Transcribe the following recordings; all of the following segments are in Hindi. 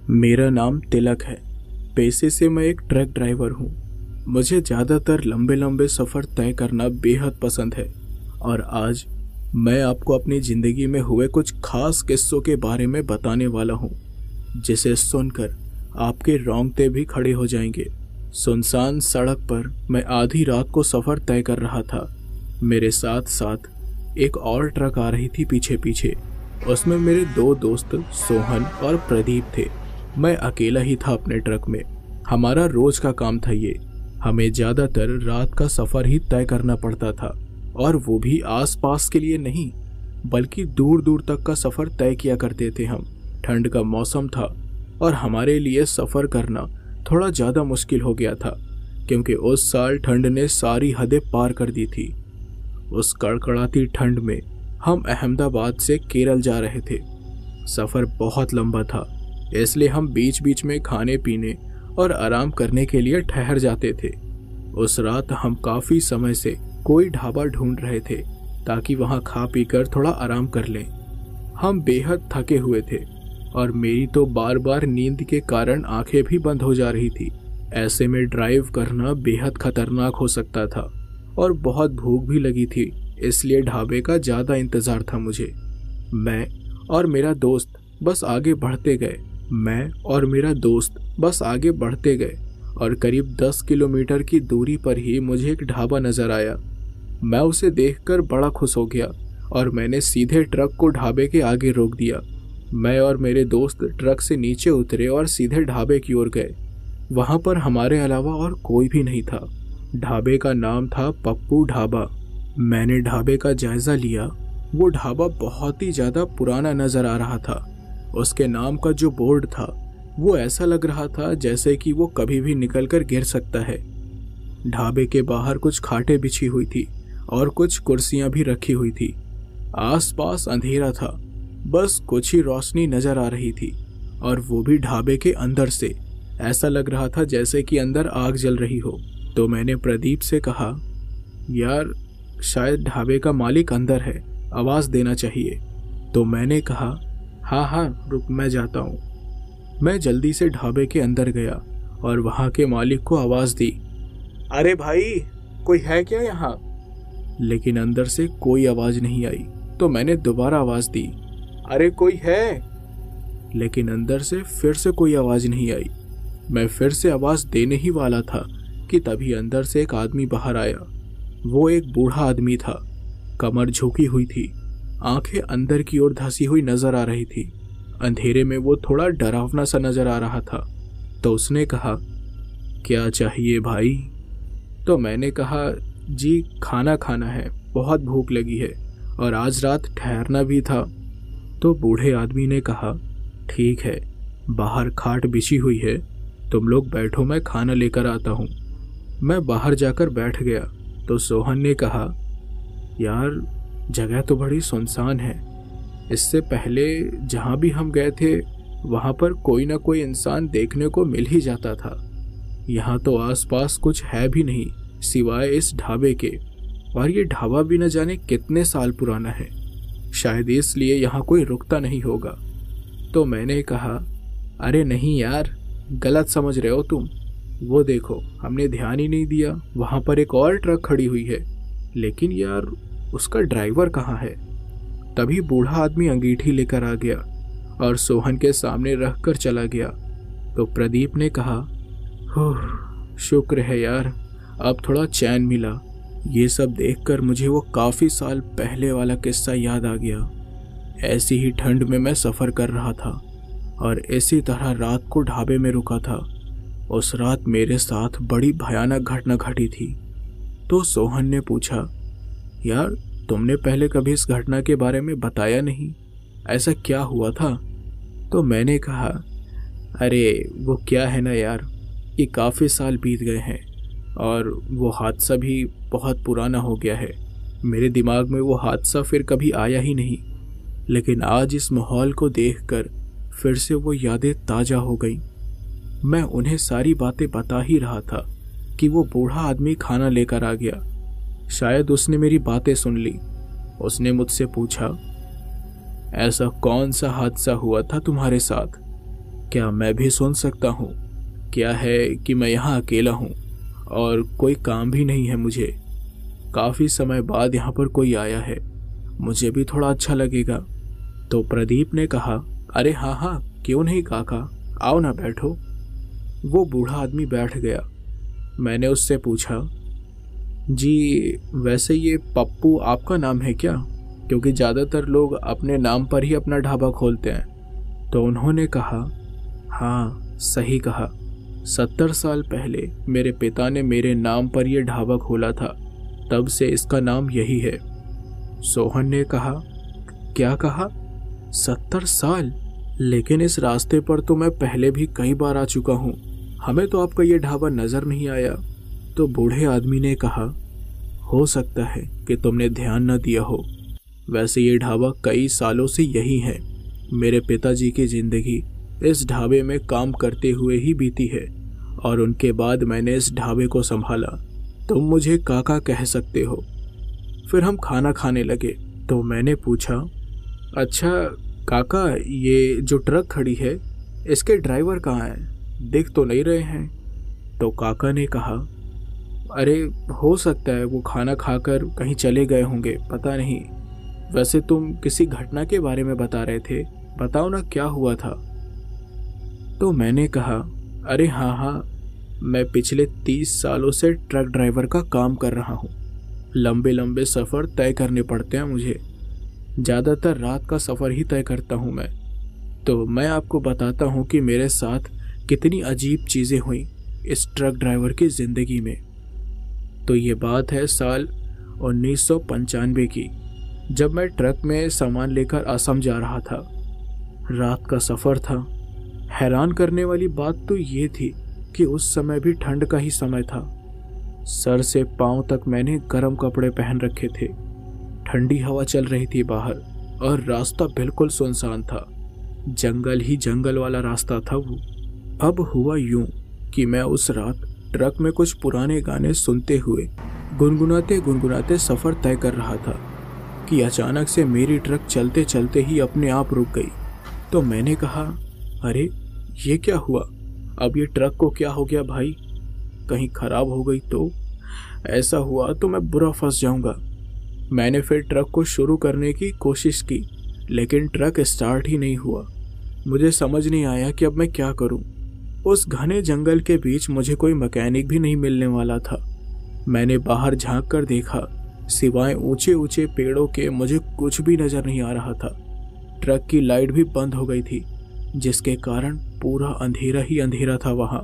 मेरा नाम तिलक है। पेशे से मैं एक ट्रक ड्राइवर हूँ। मुझे ज़्यादातर लंबे लंबे सफ़र तय करना बेहद पसंद है और आज मैं आपको अपनी ज़िंदगी में हुए कुछ खास किस्सों के बारे में बताने वाला हूँ, जिसे सुनकर आपके रोंगटे भी खड़े हो जाएंगे। सुनसान सड़क पर मैं आधी रात को सफ़र तय कर रहा था। मेरे साथ साथ एक और ट्रक आ रही थी पीछे पीछे। उसमें मेरे दो दोस्त सोहन और प्रदीप थे। मैं अकेला ही था अपने ट्रक में। हमारा रोज का काम था ये। हमें ज़्यादातर रात का सफ़र ही तय करना पड़ता था, और वो भी आसपास के लिए नहीं बल्कि दूर दूर तक का सफ़र तय किया करते थे हम। ठंड का मौसम था और हमारे लिए सफ़र करना थोड़ा ज़्यादा मुश्किल हो गया था, क्योंकि उस साल ठंड ने सारी हदें पार कर दी थी। उस कड़कड़ाती ठंड में हम अहमदाबाद से केरल जा रहे थे। सफ़र बहुत लंबा था, इसलिए हम बीच बीच में खाने पीने और आराम करने के लिए ठहर जाते थे। उस रात हम काफ़ी समय से कोई ढाबा ढूंढ रहे थे ताकि वहाँ खा पी कर थोड़ा आराम कर लें। हम बेहद थके हुए थे और मेरी तो बार बार नींद के कारण आंखें भी बंद हो जा रही थी। ऐसे में ड्राइव करना बेहद खतरनाक हो सकता था और बहुत भूख भी लगी थी, इसलिए ढाबे का ज़्यादा इंतज़ार था मुझे। मैं और मेरा दोस्त बस आगे बढ़ते गए और करीब 10 किलोमीटर की दूरी पर ही मुझे एक ढाबा नज़र आया। मैं उसे देखकर बड़ा खुश हो गया और मैंने सीधे ट्रक को ढाबे के आगे रोक दिया। मैं और मेरे दोस्त ट्रक से नीचे उतरे और सीधे ढाबे की ओर गए। वहाँ पर हमारे अलावा और कोई भी नहीं था। ढाबे का नाम था पप्पू ढाबा। मैंने ढाबे का जायज़ा लिया। वो ढाबा बहुत ही ज़्यादा पुराना नज़र आ रहा था। उसके नाम का जो बोर्ड था वो ऐसा लग रहा था जैसे कि वो कभी भी निकल कर गिर सकता है। ढाबे के बाहर कुछ खाटें बिछी हुई थी और कुछ कुर्सियां भी रखी हुई थी। आसपास अंधेरा था, बस कुछ ही रोशनी नज़र आ रही थी, और वो भी ढाबे के अंदर से। ऐसा लग रहा था जैसे कि अंदर आग जल रही हो। तो मैंने प्रदीप से कहा, यार शायद ढाबे का मालिक अंदर है, आवाज़ देना चाहिए। तो मैंने कहा, हाँ रुक, मैं जाता हूँ। मैं जल्दी से ढाबे के अंदर गया और वहाँ के मालिक को आवाज़ दी, अरे भाई कोई है क्या यहाँ? लेकिन अंदर से कोई आवाज़ नहीं आई। तो मैंने दोबारा आवाज़ दी, अरे कोई है? लेकिन अंदर से फिर से कोई आवाज़ नहीं आई। मैं फिर से आवाज़ देने ही वाला था कि तभी अंदर से एक आदमी बाहर आया। वो एक बूढ़ा आदमी था, कमर झुकी हुई थी, आंखें अंदर की ओर धंसी हुई नजर आ रही थी। अंधेरे में वो थोड़ा डरावना सा नजर आ रहा था। तो उसने कहा, क्या चाहिए भाई? तो मैंने कहा, जी खाना खाना है, बहुत भूख लगी है और आज रात ठहरना भी था। तो बूढ़े आदमी ने कहा, ठीक है, बाहर खाट बिछी हुई है, तुम लोग बैठो, मैं खाना लेकर आता हूँ। मैं बाहर जाकर बैठ गया। तो सोहन ने कहा, यार जगह तो बड़ी सुनसान है। इससे पहले जहाँ भी हम गए थे वहाँ पर कोई ना कोई इंसान देखने को मिल ही जाता था। यहाँ तो आसपास कुछ है भी नहीं सिवाय इस ढाबे के, और ये ढाबा भी न जाने कितने साल पुराना है, शायद इसलिए यहाँ कोई रुकता नहीं होगा। तो मैंने कहा, अरे नहीं यार, गलत समझ रहे हो तुम। वो देखो, हमने ध्यान ही नहीं दिया, वहाँ पर एक और ट्रक खड़ी हुई है, लेकिन यार उसका ड्राइवर कहाँ है? तभी बूढ़ा आदमी अंगीठी लेकर आ गया और सोहन के सामने रख कर चला गया। तो प्रदीप ने कहा, शुक्र है यार, अब थोड़ा चैन मिला। ये सब देखकर मुझे वो काफ़ी साल पहले वाला किस्सा याद आ गया। ऐसी ही ठंड में मैं सफ़र कर रहा था और इसी तरह रात को ढाबे में रुका था। उस रात मेरे साथ बड़ी भयानक घटना घटी थी। तो सोहन ने पूछा, यार तुमने पहले कभी इस घटना के बारे में बताया नहीं, ऐसा क्या हुआ था? तो मैंने कहा, अरे वो क्या है ना यार, ये काफ़ी साल बीत गए हैं और वो हादसा भी बहुत पुराना हो गया है। मेरे दिमाग में वो हादसा फिर कभी आया ही नहीं, लेकिन आज इस माहौल को देखकर फिर से वो यादें ताज़ा हो गई। मैं उन्हें सारी बातें बता ही रहा था कि वो बूढ़ा आदमी खाना लेकर आ गया। शायद उसने मेरी बातें सुन ली। उसने मुझसे पूछा, ऐसा कौन सा हादसा हुआ था तुम्हारे साथ? क्या मैं भी सुन सकता हूँ? क्या है कि मैं यहाँ अकेला हूँ और कोई काम भी नहीं है मुझे। काफ़ी समय बाद यहाँ पर कोई आया है, मुझे भी थोड़ा अच्छा लगेगा। तो प्रदीप ने कहा, अरे हाँ हाँ, क्यों नहीं काका, आओ ना बैठो। वो बूढ़ा आदमी बैठ गया। मैंने उससे पूछा, जी वैसे ये पप्पू आपका नाम है क्या? क्योंकि ज़्यादातर लोग अपने नाम पर ही अपना ढाबा खोलते हैं। तो उन्होंने कहा, हाँ सही कहा, 70 साल पहले मेरे पिता ने मेरे नाम पर यह ढाबा खोला था, तब से इसका नाम यही है। सोहन ने कहा, क्या कहा? 70 साल? लेकिन इस रास्ते पर तो मैं पहले भी कई बार आ चुका हूँ, हमें तो आपका ये ढाबा नजर नहीं आया। तो बूढ़े आदमी ने कहा, हो सकता है कि तुमने ध्यान न दिया हो, वैसे ये ढाबा कई सालों से यही है। मेरे पिताजी की जिंदगी इस ढाबे में काम करते हुए ही बीती है और उनके बाद मैंने इस ढाबे को संभाला। तुम मुझे काका कह सकते हो। फिर हम खाना खाने लगे। तो मैंने पूछा, अच्छा काका, ये जो ट्रक खड़ी है इसके ड्राइवर कहाँ हैं? दिख तो नहीं रहे हैं। तो काका ने कहा, अरे हो सकता है वो खाना खाकर कहीं चले गए होंगे, पता नहीं। वैसे तुम किसी घटना के बारे में बता रहे थे, बताओ ना क्या हुआ था। तो मैंने कहा, अरे हाँ हाँ, मैं पिछले 30 सालों से ट्रक ड्राइवर का काम कर रहा हूँ। लंबे लंबे सफ़र तय करने पड़ते हैं मुझे, ज़्यादातर रात का सफ़र ही तय करता हूँ मैं। तो मैं आपको बताता हूँ कि मेरे साथ कितनी अजीब चीज़ें हुई इस ट्रक ड्राइवर की ज़िंदगी में। तो ये बात है साल 1995 की, जब मैं ट्रक में सामान लेकर असम जा रहा था। रात का सफ़र था। हैरान करने वाली बात तो ये थी कि उस समय भी ठंड का ही समय था। सर से पांव तक मैंने गर्म कपड़े पहन रखे थे। ठंडी हवा चल रही थी बाहर और रास्ता बिल्कुल सुनसान था। जंगल ही जंगल वाला रास्ता था वो। अब हुआ यूं कि मैं उस रात ट्रक में कुछ पुराने गाने सुनते हुए गुनगुनाते गुनगुनाते सफ़र तय कर रहा था कि अचानक से मेरी ट्रक चलते चलते ही अपने आप रुक गई। तो मैंने कहा, अरे ये क्या हुआ? अब ये ट्रक को क्या हो गया भाई? कहीं ख़राब हो गई तो? ऐसा हुआ तो मैं बुरा फंस जाऊंगा। मैंने फिर ट्रक को शुरू करने की कोशिश की, लेकिन ट्रक स्टार्ट ही नहीं हुआ। मुझे समझ नहीं आया कि अब मैं क्या करूं। उस घने जंगल के बीच मुझे कोई मैकेनिक भी नहीं मिलने वाला था। मैंने बाहर झांक कर देखा, सिवाय ऊंचे ऊंचे पेड़ों के मुझे कुछ भी नजर नहीं आ रहा था। ट्रक की लाइट भी बंद हो गई थी, जिसके कारण पूरा अंधेरा ही अंधेरा था वहाँ।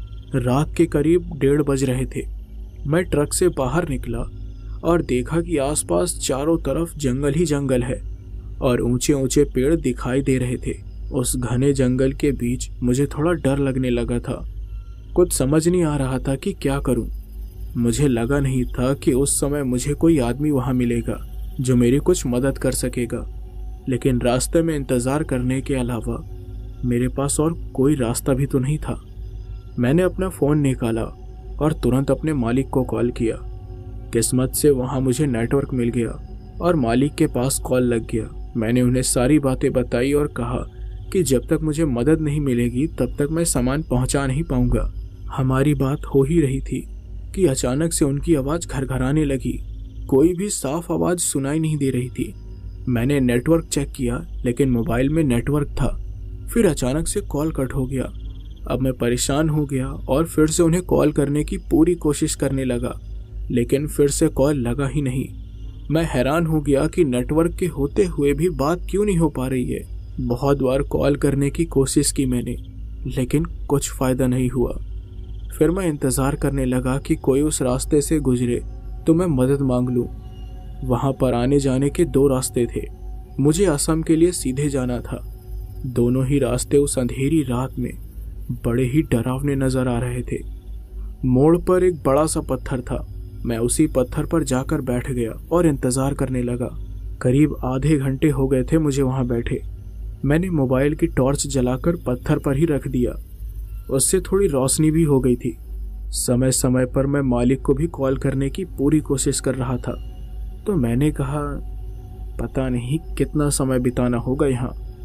रात के करीब 1:30 बज रहे थे। मैं ट्रक से बाहर निकला और देखा कि आसपास चारों तरफ जंगल ही जंगल है और ऊंचे ऊंचे पेड़ दिखाई दे रहे थे। उस घने जंगल के बीच मुझे थोड़ा डर लगने लगा था। कुछ समझ नहीं आ रहा था कि क्या करूं। मुझे लगा नहीं था कि उस समय मुझे कोई आदमी वहां मिलेगा जो मेरी कुछ मदद कर सकेगा, लेकिन रास्ते में इंतज़ार करने के अलावा मेरे पास और कोई रास्ता भी तो नहीं था। मैंने अपना फ़ोन निकाला और तुरंत अपने मालिक को कॉल किया। किस्मत से वहाँ मुझे नेटवर्क मिल गया और मालिक के पास कॉल लग गया। मैंने उन्हें सारी बातें बताई और कहा कि जब तक मुझे मदद नहीं मिलेगी तब तक मैं सामान पहुँचा नहीं पाऊँगा। हमारी बात हो ही रही थी कि अचानक से उनकी आवाज़ घरघराने लगी। कोई भी साफ आवाज़ सुनाई नहीं दे रही थी। मैंने नेटवर्क चेक किया, लेकिन मोबाइल में नेटवर्क था। फिर अचानक से कॉल कट हो गया। अब मैं परेशान हो गया और फिर से उन्हें कॉल करने की पूरी कोशिश करने लगा, लेकिन फिर से कॉल लगा ही नहीं। मैं हैरान हो गया कि नेटवर्क के होते हुए भी बात क्यों नहीं हो पा रही है। बहुत बार कॉल करने की कोशिश की मैंने, लेकिन कुछ फ़ायदा नहीं हुआ। फिर मैं इंतज़ार करने लगा कि कोई उस रास्ते से गुजरे तो मैं मदद मांग लूँ। वहाँ पर आने जाने के 2 रास्ते थे। मुझे असम के लिए सीधे जाना था। दोनों ही रास्ते उस अंधेरी रात में बड़े ही डरावने नज़र आ रहे थे। मोड़ पर एक बड़ा सा पत्थर था। मैं उसी पत्थर पर जाकर बैठ गया और इंतज़ार करने लगा। करीब आधे घंटे हो गए थे मुझे वहाँ बैठे। मैंने मोबाइल की टॉर्च जलाकर पत्थर पर ही रख दिया। उससे थोड़ी रोशनी भी हो गई थी। समय समय पर मैं मालिक को भी कॉल करने की पूरी कोशिश कर रहा था। तो मैंने कहा, पता नहीं कितना समय बिताना होगा यहाँ,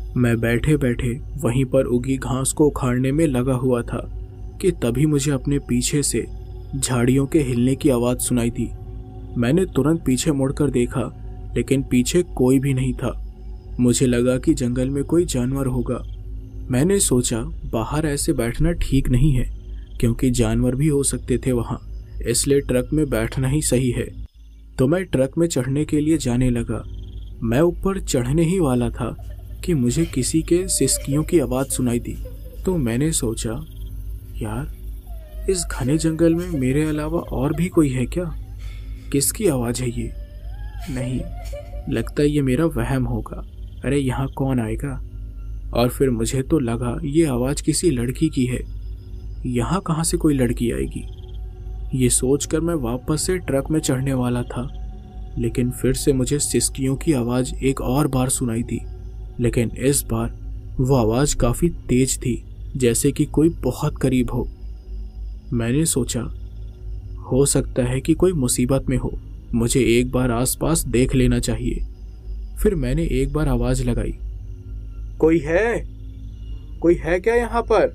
मैं बैठे बैठे वहीं पर उगी घास को उखाड़ने में लगा हुआ था कि तभी मुझे अपने पीछे से झाड़ियों के हिलने की आवाज़ सुनाई दी। मैंने तुरंत पीछे मुड़कर देखा, लेकिन पीछे कोई भी नहीं था। मुझे लगा कि जंगल में कोई जानवर होगा। मैंने सोचा बाहर ऐसे बैठना ठीक नहीं है, क्योंकि जानवर भी हो सकते थे वहाँ, इसलिए ट्रक में बैठना ही सही है। तो मैं ट्रक में चढ़ने के लिए जाने लगा। मैं ऊपर चढ़ने ही वाला था कि मुझे किसी के सिसकियों की आवाज़ सुनाई दी। तो मैंने सोचा, यार इस घने जंगल में मेरे अलावा और भी कोई है क्या? किसकी आवाज़ है ये? नहीं, लगता है ये मेरा वहम होगा। अरे यहाँ कौन आएगा? और फिर मुझे तो लगा ये आवाज़ किसी लड़की की है। यहाँ कहाँ से कोई लड़की आएगी? ये सोचकर मैं वापस से ट्रक में चढ़ने वाला था, लेकिन फिर से मुझे सिसकियों की आवाज़ एक और बार सुनाई दी। लेकिन इस बार वो आवाज़ काफ़ी तेज थी, जैसे कि कोई बहुत करीब हो। मैंने सोचा हो सकता है कि कोई मुसीबत में हो, मुझे एक बार आसपास देख लेना चाहिए। फिर मैंने एक बार आवाज़ लगाई, कोई है? कोई है क्या यहाँ पर?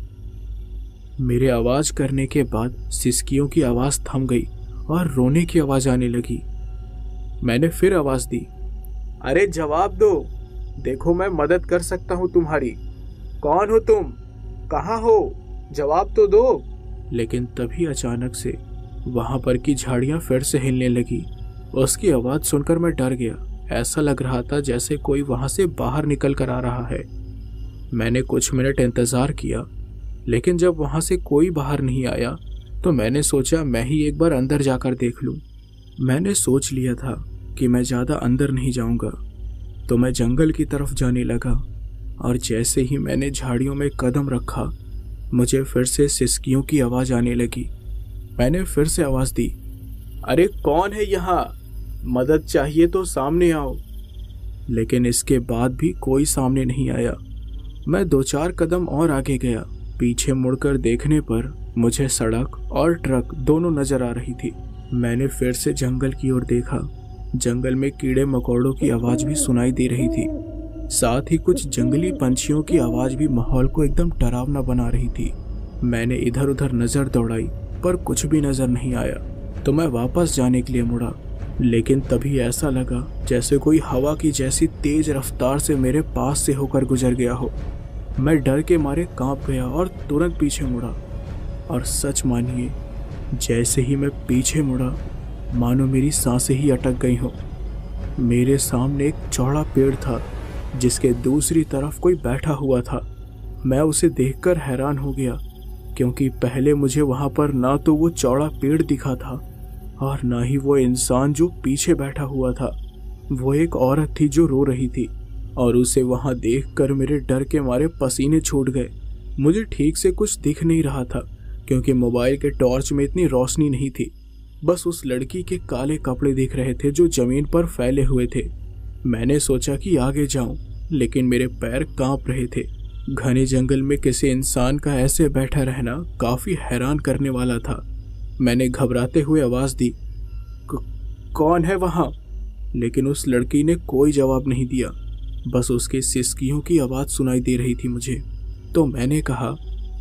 मेरे आवाज़ करने के बाद सिसकियों की आवाज़ थम गई और रोने की आवाज़ आने लगी। मैंने फिर आवाज़ दी, अरे जवाब दो, देखो मैं मदद कर सकता हूँ तुम्हारी। कौन हो तुम? कहाँ हो? जवाब तो दो। लेकिन तभी अचानक से वहाँ पर की झाड़ियाँ फिर से हिलने लगी। उसकी आवाज़ सुनकर मैं डर गया। ऐसा लग रहा था जैसे कोई वहाँ से बाहर निकल कर आ रहा है। मैंने कुछ मिनट इंतज़ार किया, लेकिन जब वहाँ से कोई बाहर नहीं आया तो मैंने सोचा मैं ही एक बार अंदर जाकर देख लूँ। मैंने सोच लिया था कि मैं ज़्यादा अंदर नहीं जाऊँगा, तो मैं जंगल की तरफ जाने लगा। और जैसे ही मैंने झाड़ियों में कदम रखा, मुझे फिर से सिसकियों की आवाज़ आने लगी। मैंने फिर से आवाज़ दी, अरे कौन है यहाँ? मदद चाहिए तो सामने आओ। लेकिन इसके बाद भी कोई सामने नहीं आया। मैं 2-4 कदम और आगे गया। पीछे मुड़कर देखने पर मुझे सड़क और ट्रक दोनों नजर आ रही थी। मैंने फिर से जंगल की ओर देखा। जंगल में कीड़े मकोड़ों की आवाज़ भी सुनाई दे रही थी। साथ ही कुछ जंगली पंछियों की आवाज़ भी माहौल को एकदम डरावना बना रही थी। मैंने इधर उधर नज़र दौड़ाई, पर कुछ भी नज़र नहीं आया, तो मैं वापस जाने के लिए मुड़ा। लेकिन तभी ऐसा लगा जैसे कोई हवा की जैसी तेज रफ्तार से मेरे पास से होकर गुजर गया हो। मैं डर के मारे कांप गया और तुरंत पीछे मुड़ा। और सच मानिए, जैसे ही मैं पीछे मुड़ा, मानो मेरी सांसें ही अटक गई हों। मेरे सामने एक चौड़ा पेड़ था, जिसके दूसरी तरफ कोई बैठा हुआ था। मैं उसे देखकर हैरान हो गया, क्योंकि पहले मुझे वहाँ पर ना तो वो चौड़ा पेड़ दिखा था और ना ही वो इंसान जो पीछे बैठा हुआ था। वो एक औरत थी जो रो रही थी, और उसे वहाँ देखकर मेरे डर के मारे पसीने छूट गए। मुझे ठीक से कुछ दिख नहीं रहा था, क्योंकि मोबाइल के टॉर्च में इतनी रोशनी नहीं थी। बस उस लड़की के काले कपड़े दिख रहे थे जो जमीन पर फैले हुए थे। मैंने सोचा कि आगे जाऊं, लेकिन मेरे पैर कांप रहे थे। घने जंगल में किसी इंसान का ऐसे बैठा रहना काफी हैरान करने वाला था। मैंने घबराते हुए आवाज दी, कौन है वहाँ? लेकिन उस लड़की ने कोई जवाब नहीं दिया। बस उसके सिसकियों की आवाज़ सुनाई दे रही थी मुझे। तो मैंने कहा,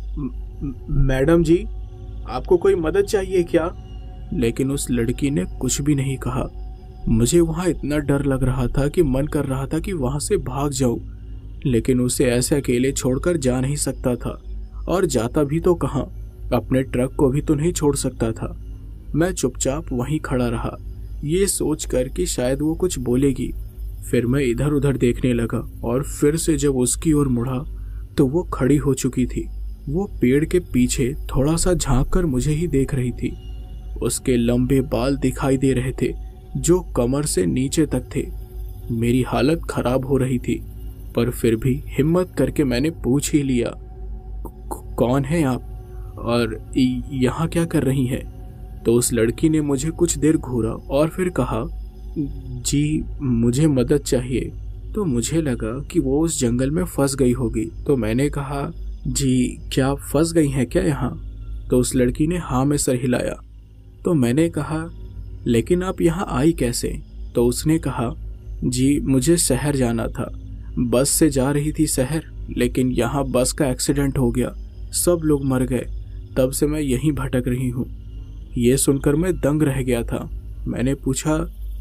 मैडम जी, आपको कोई मदद चाहिए क्या? लेकिन उस लड़की ने कुछ भी नहीं कहा। मुझे वहाँ इतना डर लग रहा था कि मन कर रहा था कि वहाँ से भाग जाऊं, लेकिन उसे ऐसे अकेले छोड़कर जा नहीं सकता था, और जाता भी तो कहाँ, अपने ट्रक को भी तो नहीं छोड़ सकता था। मैं चुपचाप वहीं खड़ा रहा, ये सोचकर कि शायद वो कुछ बोलेगी। फिर मैं इधर उधर देखने लगा, और फिर से जब उसकी ओर मुड़ा तो वो खड़ी हो चुकी थी। वो पेड़ के पीछे थोड़ा सा झांक कर मुझे ही देख रही थी। उसके लंबे बाल दिखाई दे रहे थे जो कमर से नीचे तक थे। मेरी हालत खराब हो रही थी, पर फिर भी हिम्मत करके मैंने पूछ ही लिया, कौन है आप और यहाँ क्या कर रही हैं? तो उस लड़की ने मुझे कुछ देर घूरा और फिर कहा, जी मुझे मदद चाहिए। तो मुझे लगा कि वो उस जंगल में फंस गई होगी। तो मैंने कहा, जी क्या आप फंस गई हैं क्या यहाँ? तो उस लड़की ने हाँ में सर हिलाया। तो मैंने कहा, लेकिन आप यहाँ आई कैसे? तो उसने कहा, जी मुझे शहर जाना था, बस से जा रही थी शहर, लेकिन यहाँ बस का एक्सीडेंट हो गया, सब लोग मर गए। तब से मैं यहीं भटक रही हूँ। ये सुनकर मैं दंग रह गया था। मैंने पूछा,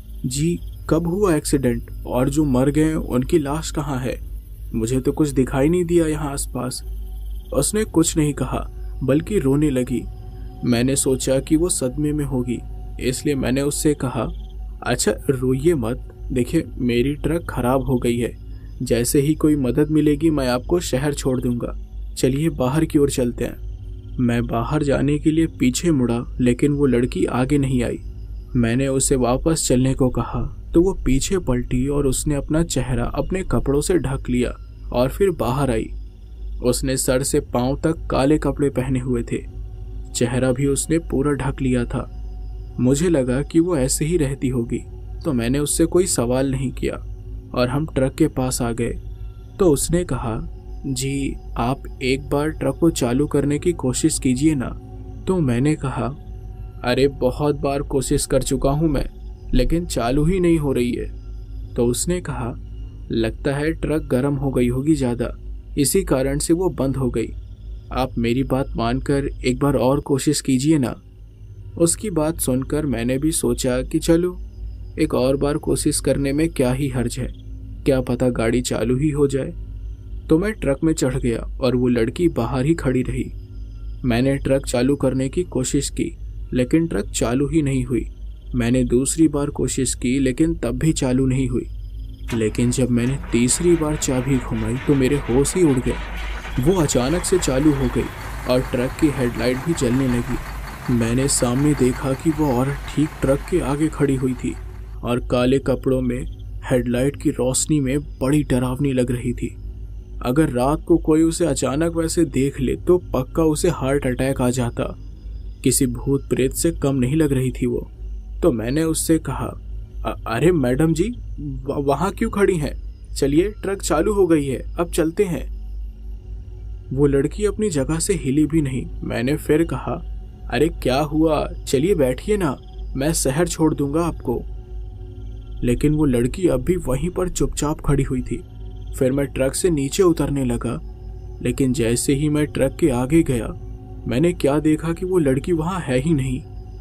जी कब हुआ एक्सीडेंट और जो मर गए उनकी लाश कहाँ है? मुझे तो कुछ दिखाई नहीं दिया यहाँ आसपास। उसने कुछ नहीं कहा बल्कि रोने लगी। मैंने सोचा कि वो सदमे में होगी, इसलिए मैंने उससे कहा, अच्छा रोइए मत, देखिए मेरी ट्रक खराब हो गई है, जैसे ही कोई मदद मिलेगी मैं आपको शहर छोड़ दूंगा, चलिए बाहर की ओर चलते हैं। मैं बाहर जाने के लिए पीछे मुड़ा, लेकिन वो लड़की आगे नहीं आई। मैंने उसे वापस चलने को कहा तो वो पीछे पलटी और उसने अपना चेहरा अपने कपड़ों से ढक लिया और फिर बाहर आई। उसने सर से पांव तक काले कपड़े पहने हुए थे, चेहरा भी उसने पूरा ढक लिया था। मुझे लगा कि वो ऐसे ही रहती होगी, तो मैंने उससे कोई सवाल नहीं किया और हम ट्रक के पास आ गए। तो उसने कहा, जी आप एक बार ट्रक को चालू करने की कोशिश कीजिए ना। तो मैंने कहा, अरे बहुत बार कोशिश कर चुका हूँ मैं, लेकिन चालू ही नहीं हो रही है। तो उसने कहा, लगता है ट्रक गर्म हो गई होगी ज़्यादा, इसी कारण से वो बंद हो गई। आप मेरी बात मानकर एक बार और कोशिश कीजिए ना। उसकी बात सुनकर मैंने भी सोचा कि चलो एक और बार कोशिश करने में क्या ही हर्ज है, क्या पता गाड़ी चालू ही हो जाए। तो मैं ट्रक में चढ़ गया और वो लड़की बाहर ही खड़ी रही। मैंने ट्रक चालू करने की कोशिश की, लेकिन ट्रक चालू ही नहीं हुई। मैंने दूसरी बार कोशिश की, लेकिन तब भी चालू नहीं हुई। लेकिन जब मैंने तीसरी बार चाबी घुमाई तो मेरे होश ही उड़ गए। वो अचानक से चालू हो गई और ट्रक की हेडलाइट भी जलने लगी। मैंने सामने देखा कि वो औरत ठीक ट्रक के आगे खड़ी हुई थी और काले कपड़ों में हेडलाइट की रोशनी में बड़ी डरावनी लग रही थी। अगर रात को कोई उसे अचानक वैसे देख ले तो पक्का उसे हार्ट अटैक आ जाता। किसी भूत प्रेत से कम नहीं लग रही थी वो। तो मैंने उससे कहा, अरे मैडम जी वहाँ क्यों खड़ी हैं? चलिए ट्रक चालू हो गई है, अब चलते हैं। वो लड़की अपनी जगह से हिली भी नहीं। मैंने फिर कहा, अरे क्या हुआ, चलिए बैठिए ना, मैं शहर छोड़ दूंगा आपको। लेकिन वो लड़की अब भी वहीं पर चुपचाप खड़ी हुई थी। फिर मैं ट्रक से नीचे उतरने लगा, लेकिन जैसे ही मैं ट्रक के आगे गया मैंने क्या देखा कि वो लड़की वहां है ही नहीं।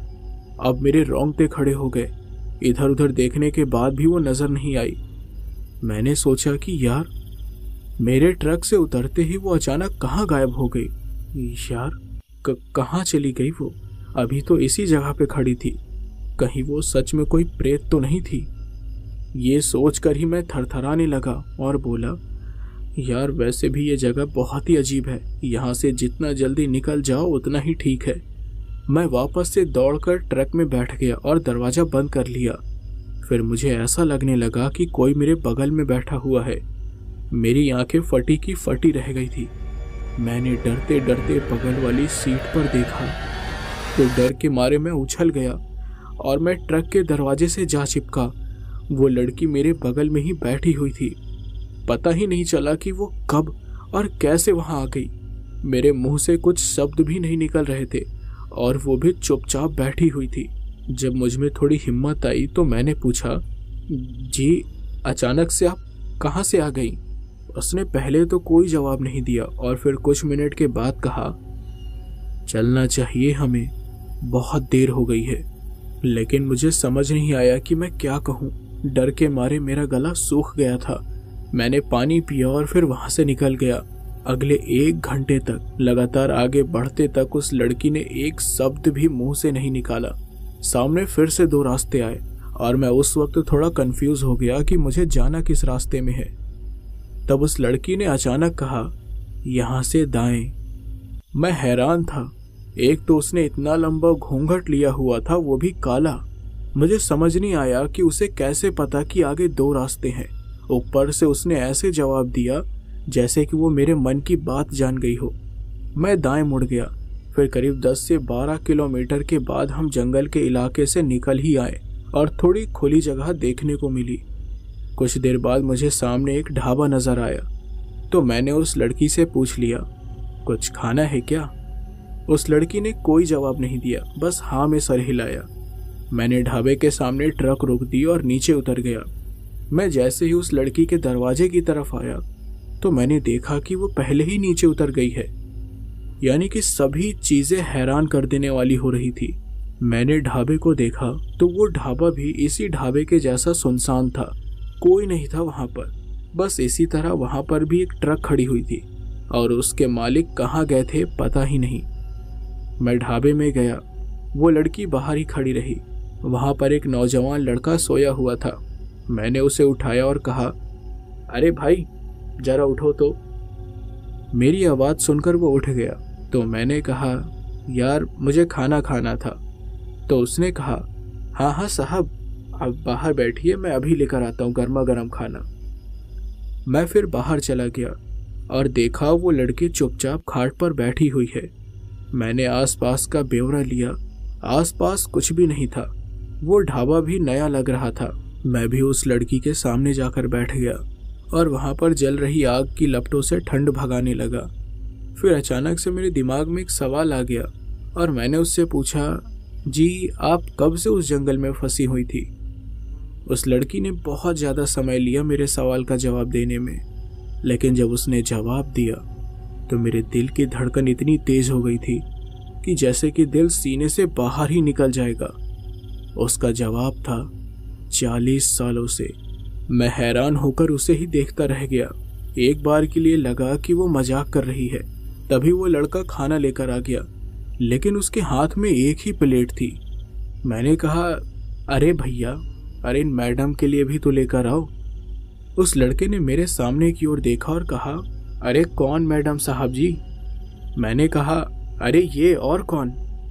अब मेरे रोंगटे खड़े हो गए। इधर उधर देखने के बाद भी वो नजर नहीं आई। मैंने सोचा कि यार मेरे ट्रक से उतरते ही वो अचानक कहाँ गायब हो गई। यार कहाँ चली गई वो? अभी तो इसी जगह पे खड़ी थी। कहीं वो सच में कोई प्रेत तो नहीं थी? ये सोचकर ही मैं थरथराने लगा और बोला, यार वैसे भी ये जगह बहुत ही अजीब है, यहाँ से जितना जल्दी निकल जाओ उतना ही ठीक है। मैं वापस से दौड़कर ट्रक में बैठ गया और दरवाज़ा बंद कर लिया। फिर मुझे ऐसा लगने लगा कि कोई मेरे बगल में बैठा हुआ है। मेरी आंखें फटी की फटी रह गई थी। मैंने डरते डरते बगल वाली सीट पर देखा तो डर के मारे मैं उछल गया और मैं ट्रक के दरवाजे से जा चिपका। वो लड़की मेरे बगल में ही बैठी हुई थी। पता ही नहीं चला कि वो कब और कैसे वहां आ गई। मेरे मुंह से कुछ शब्द भी नहीं निकल रहे थे और वो भी चुपचाप बैठी हुई थी। जब मुझ में थोड़ी हिम्मत आई तो मैंने पूछा, जी अचानक से आप कहाँ से आ गई? उसने पहले तो कोई जवाब नहीं दिया और फिर कुछ मिनट के बाद कहा, चलना चाहिए हमें, बहुत देर हो गई है। लेकिन मुझे समझ नहीं आया कि मैं क्या कहूँ। डर के मारे मेरा गला सूख गया था। मैंने पानी पिया और फिर वहां से निकल गया। अगले 1 घंटे तक लगातार आगे बढ़ते तक उस लड़की ने एक शब्द भी मुंह से नहीं निकाला। सामने फिर से 2 रास्ते आए और मैं उस वक्त थोड़ा कंफ्यूज हो गया कि मुझे जाना किस रास्ते में है। तब उस लड़की ने अचानक कहा, यहाँ से दाएं। मैं हैरान था। एक तो उसने इतना लंबा घूंघट लिया हुआ था, वो भी काला। मुझे समझ नहीं आया कि उसे कैसे पता कि आगे 2 रास्ते हैं। ऊपर से उसने ऐसे जवाब दिया जैसे कि वो मेरे मन की बात जान गई हो। मैं दाएं मुड़ गया। फिर करीब 10 से 12 किलोमीटर के बाद हम जंगल के इलाके से निकल ही आए और थोड़ी खुली जगह देखने को मिली। कुछ देर बाद मुझे सामने एक ढाबा नजर आया तो मैंने उस लड़की से पूछ लिया, कुछ खाना है क्या? उस लड़की ने कोई जवाब नहीं दिया, बस हाँ में सर हिलाया। मैंने ढाबे के सामने ट्रक रोक दी और नीचे उतर गया। मैं जैसे ही उस लड़की के दरवाजे की तरफ आया तो मैंने देखा कि वो पहले ही नीचे उतर गई है। यानी कि सभी चीजें हैरान कर देने वाली हो रही थी। मैंने ढाबे को देखा तो वो ढाबा भी इसी ढाबे के जैसा सुनसान था, कोई नहीं था वहां पर। बस इसी तरह वहां पर भी एक ट्रक खड़ी हुई थी और उसके मालिक कहाँ गए थे पता ही नहीं। मैं ढाबे में गया, वो लड़की बाहर ही खड़ी रही। वहां पर एक नौजवान लड़का सोया हुआ था। मैंने उसे उठाया और कहा, अरे भाई जरा उठो तो। मेरी आवाज़ सुनकर वो उठ गया तो मैंने कहा, यार मुझे खाना खाना था। तो उसने कहा, हाँ हाँ साहब, आप बाहर बैठिए, मैं अभी लेकर आता हूँ गर्मा गर्म खाना। मैं फिर बाहर चला गया और देखा वो लड़की चुपचाप खाट पर बैठी हुई है। मैंने आसपास का ब्यौरा लिया, आसपास कुछ भी नहीं था। वो ढाबा भी नया लग रहा था। मैं भी उस लड़की के सामने जाकर बैठ गया और वहां पर जल रही आग की लपटों से ठंड भगाने लगा। फिर अचानक से मेरे दिमाग में एक सवाल आ गया और मैंने उससे पूछा, जी आप कब से उस जंगल में फंसी हुई थी? उस लड़की ने बहुत ज़्यादा समय लिया मेरे सवाल का जवाब देने में, लेकिन जब उसने जवाब दिया तो मेरे दिल की धड़कन इतनी तेज हो गई थी कि जैसे कि दिल सीने से बाहर ही निकल जाएगा। उसका जवाब था 40 सालों से। मैं हैरान होकर उसे ही देखता रह गया। एक बार के लिए लगा कि वो मजाक कर रही है। तभी वो लड़का खाना लेकर आ गया, लेकिन उसके हाथ में एक ही प्लेट थी। मैंने कहा, अरे भैया, अरे इन मैडम के लिए भी तो लेकर आओ। उस लड़के ने मेरे सामने की ओर देखा और कहा, अरे कौन मैडम साहब जी? मैंने कहा, अरे ये और कौन?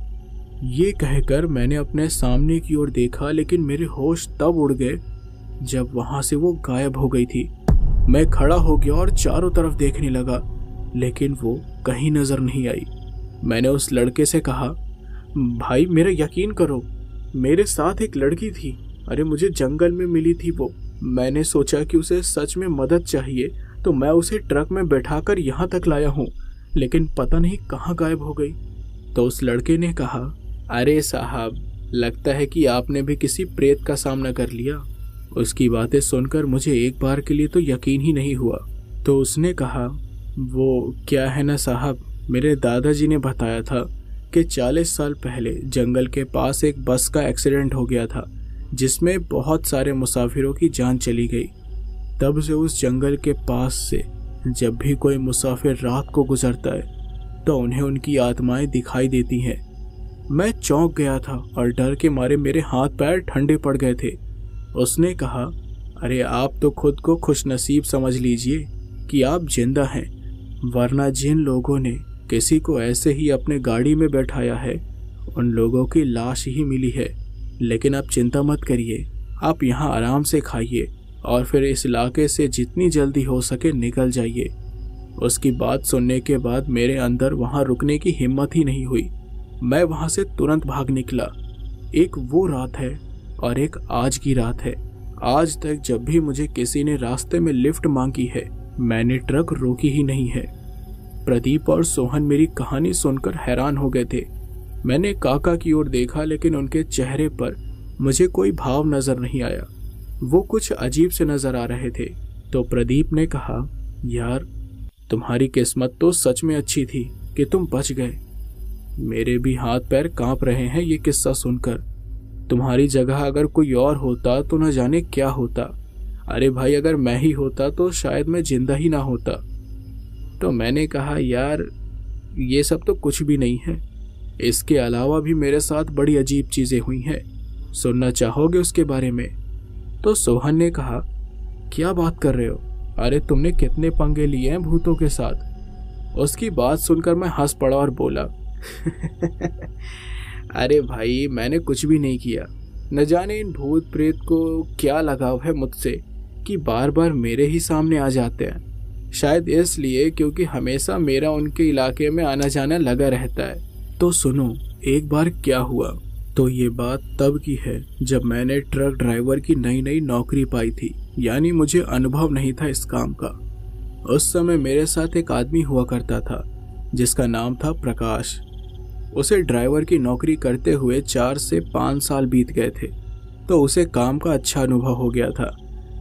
ये कहकर मैंने अपने सामने की ओर देखा, लेकिन मेरे होश तब उड़ गए जब वहां से वो गायब हो गई थी। मैं खड़ा हो गया और चारों तरफ देखने लगा, लेकिन वो कहीं नजर नहीं आई। मैंने उस लड़के से कहा, भाई मेरा यकीन करो, मेरे साथ एक लड़की थी। अरे मुझे जंगल में मिली थी वो। मैंने सोचा कि उसे सच में मदद चाहिए तो मैं उसे ट्रक में बैठाकर यहाँ तक लाया हूँ, लेकिन पता नहीं कहाँ गायब हो गई। तो उस लड़के ने कहा, अरे साहब, लगता है कि आपने भी किसी प्रेत का सामना कर लिया। उसकी बातें सुनकर मुझे एक बार के लिए तो यकीन ही नहीं हुआ। तो उसने कहा, वो क्या है ना साहब, मेरे दादाजी ने बताया था कि 40 साल पहले जंगल के पास एक बस का एक्सीडेंट हो गया था जिसमें बहुत सारे मुसाफिरों की जान चली गई। तब से उस जंगल के पास से जब भी कोई मुसाफिर रात को गुजरता है तो उन्हें उनकी आत्माएं दिखाई देती हैं। मैं चौंक गया था और डर के मारे मेरे हाथ पैर ठंडे पड़ गए थे। उसने कहा, अरे आप तो खुद को खुशनसीब समझ लीजिए कि आप जिंदा हैं, वरना जिन लोगों ने किसी को ऐसे ही अपने गाड़ी में बैठाया है उन लोगों की लाश ही मिली है। लेकिन आप चिंता मत करिए, आप यहाँ आराम से खाइए और फिर इस इलाके से जितनी जल्दी हो सके निकल जाइए। उसकी बात सुनने के बाद मेरे अंदर वहाँ रुकने की हिम्मत ही नहीं हुई। मैं वहाँ से तुरंत भाग निकला। एक वो रात है और एक आज की रात है। आज तक जब भी मुझे किसी ने रास्ते में लिफ्ट मांगी है मैंने ट्रक रोकी ही नहीं है। प्रदीप और सोहन मेरी कहानी सुनकर हैरान हो गए थे। मैंने काका की ओर देखा, लेकिन उनके चेहरे पर मुझे कोई भाव नजर नहीं आया। वो कुछ अजीब से नजर आ रहे थे। तो प्रदीप ने कहा, यार तुम्हारी किस्मत तो सच में अच्छी थी कि तुम बच गए। मेरे भी हाथ पैर कांप रहे हैं ये किस्सा सुनकर। तुम्हारी जगह अगर कोई और होता तो न जाने क्या होता। अरे भाई, अगर मैं ही होता तो शायद मैं जिंदा ही ना होता। तो मैंने कहा, यार ये सब तो कुछ भी नहीं है, इसके अलावा भी मेरे साथ बड़ी अजीब चीजें हुई हैं। सुनना चाहोगे उसके बारे में? तो सोहन ने कहा, क्या बात कर रहे हो? अरे तुमने कितने पंगे लिए हैं भूतों के साथ? उसकी बात सुनकर मैं हंस पड़ा और बोला, अरे भाई मैंने कुछ भी नहीं किया। न जाने इन भूत प्रेत को क्या लगाव है मुझसे कि बार बार मेरे ही सामने आ जाते हैं। शायद इसलिए क्योंकि हमेशा मेरा उनके इलाके में आना जाना लगा रहता है। तो सुनो, एक बार क्या हुआ। तो ये बात तब की है जब मैंने ट्रक ड्राइवर की नई नई नौकरी पाई थी, यानी मुझे अनुभव नहीं था इस काम का। उस समय मेरे साथ एक आदमी हुआ करता था जिसका नाम था प्रकाश। उसे ड्राइवर की नौकरी करते हुए 4 से 5 साल बीत गए थे, तो उसे काम का अच्छा अनुभव हो गया था।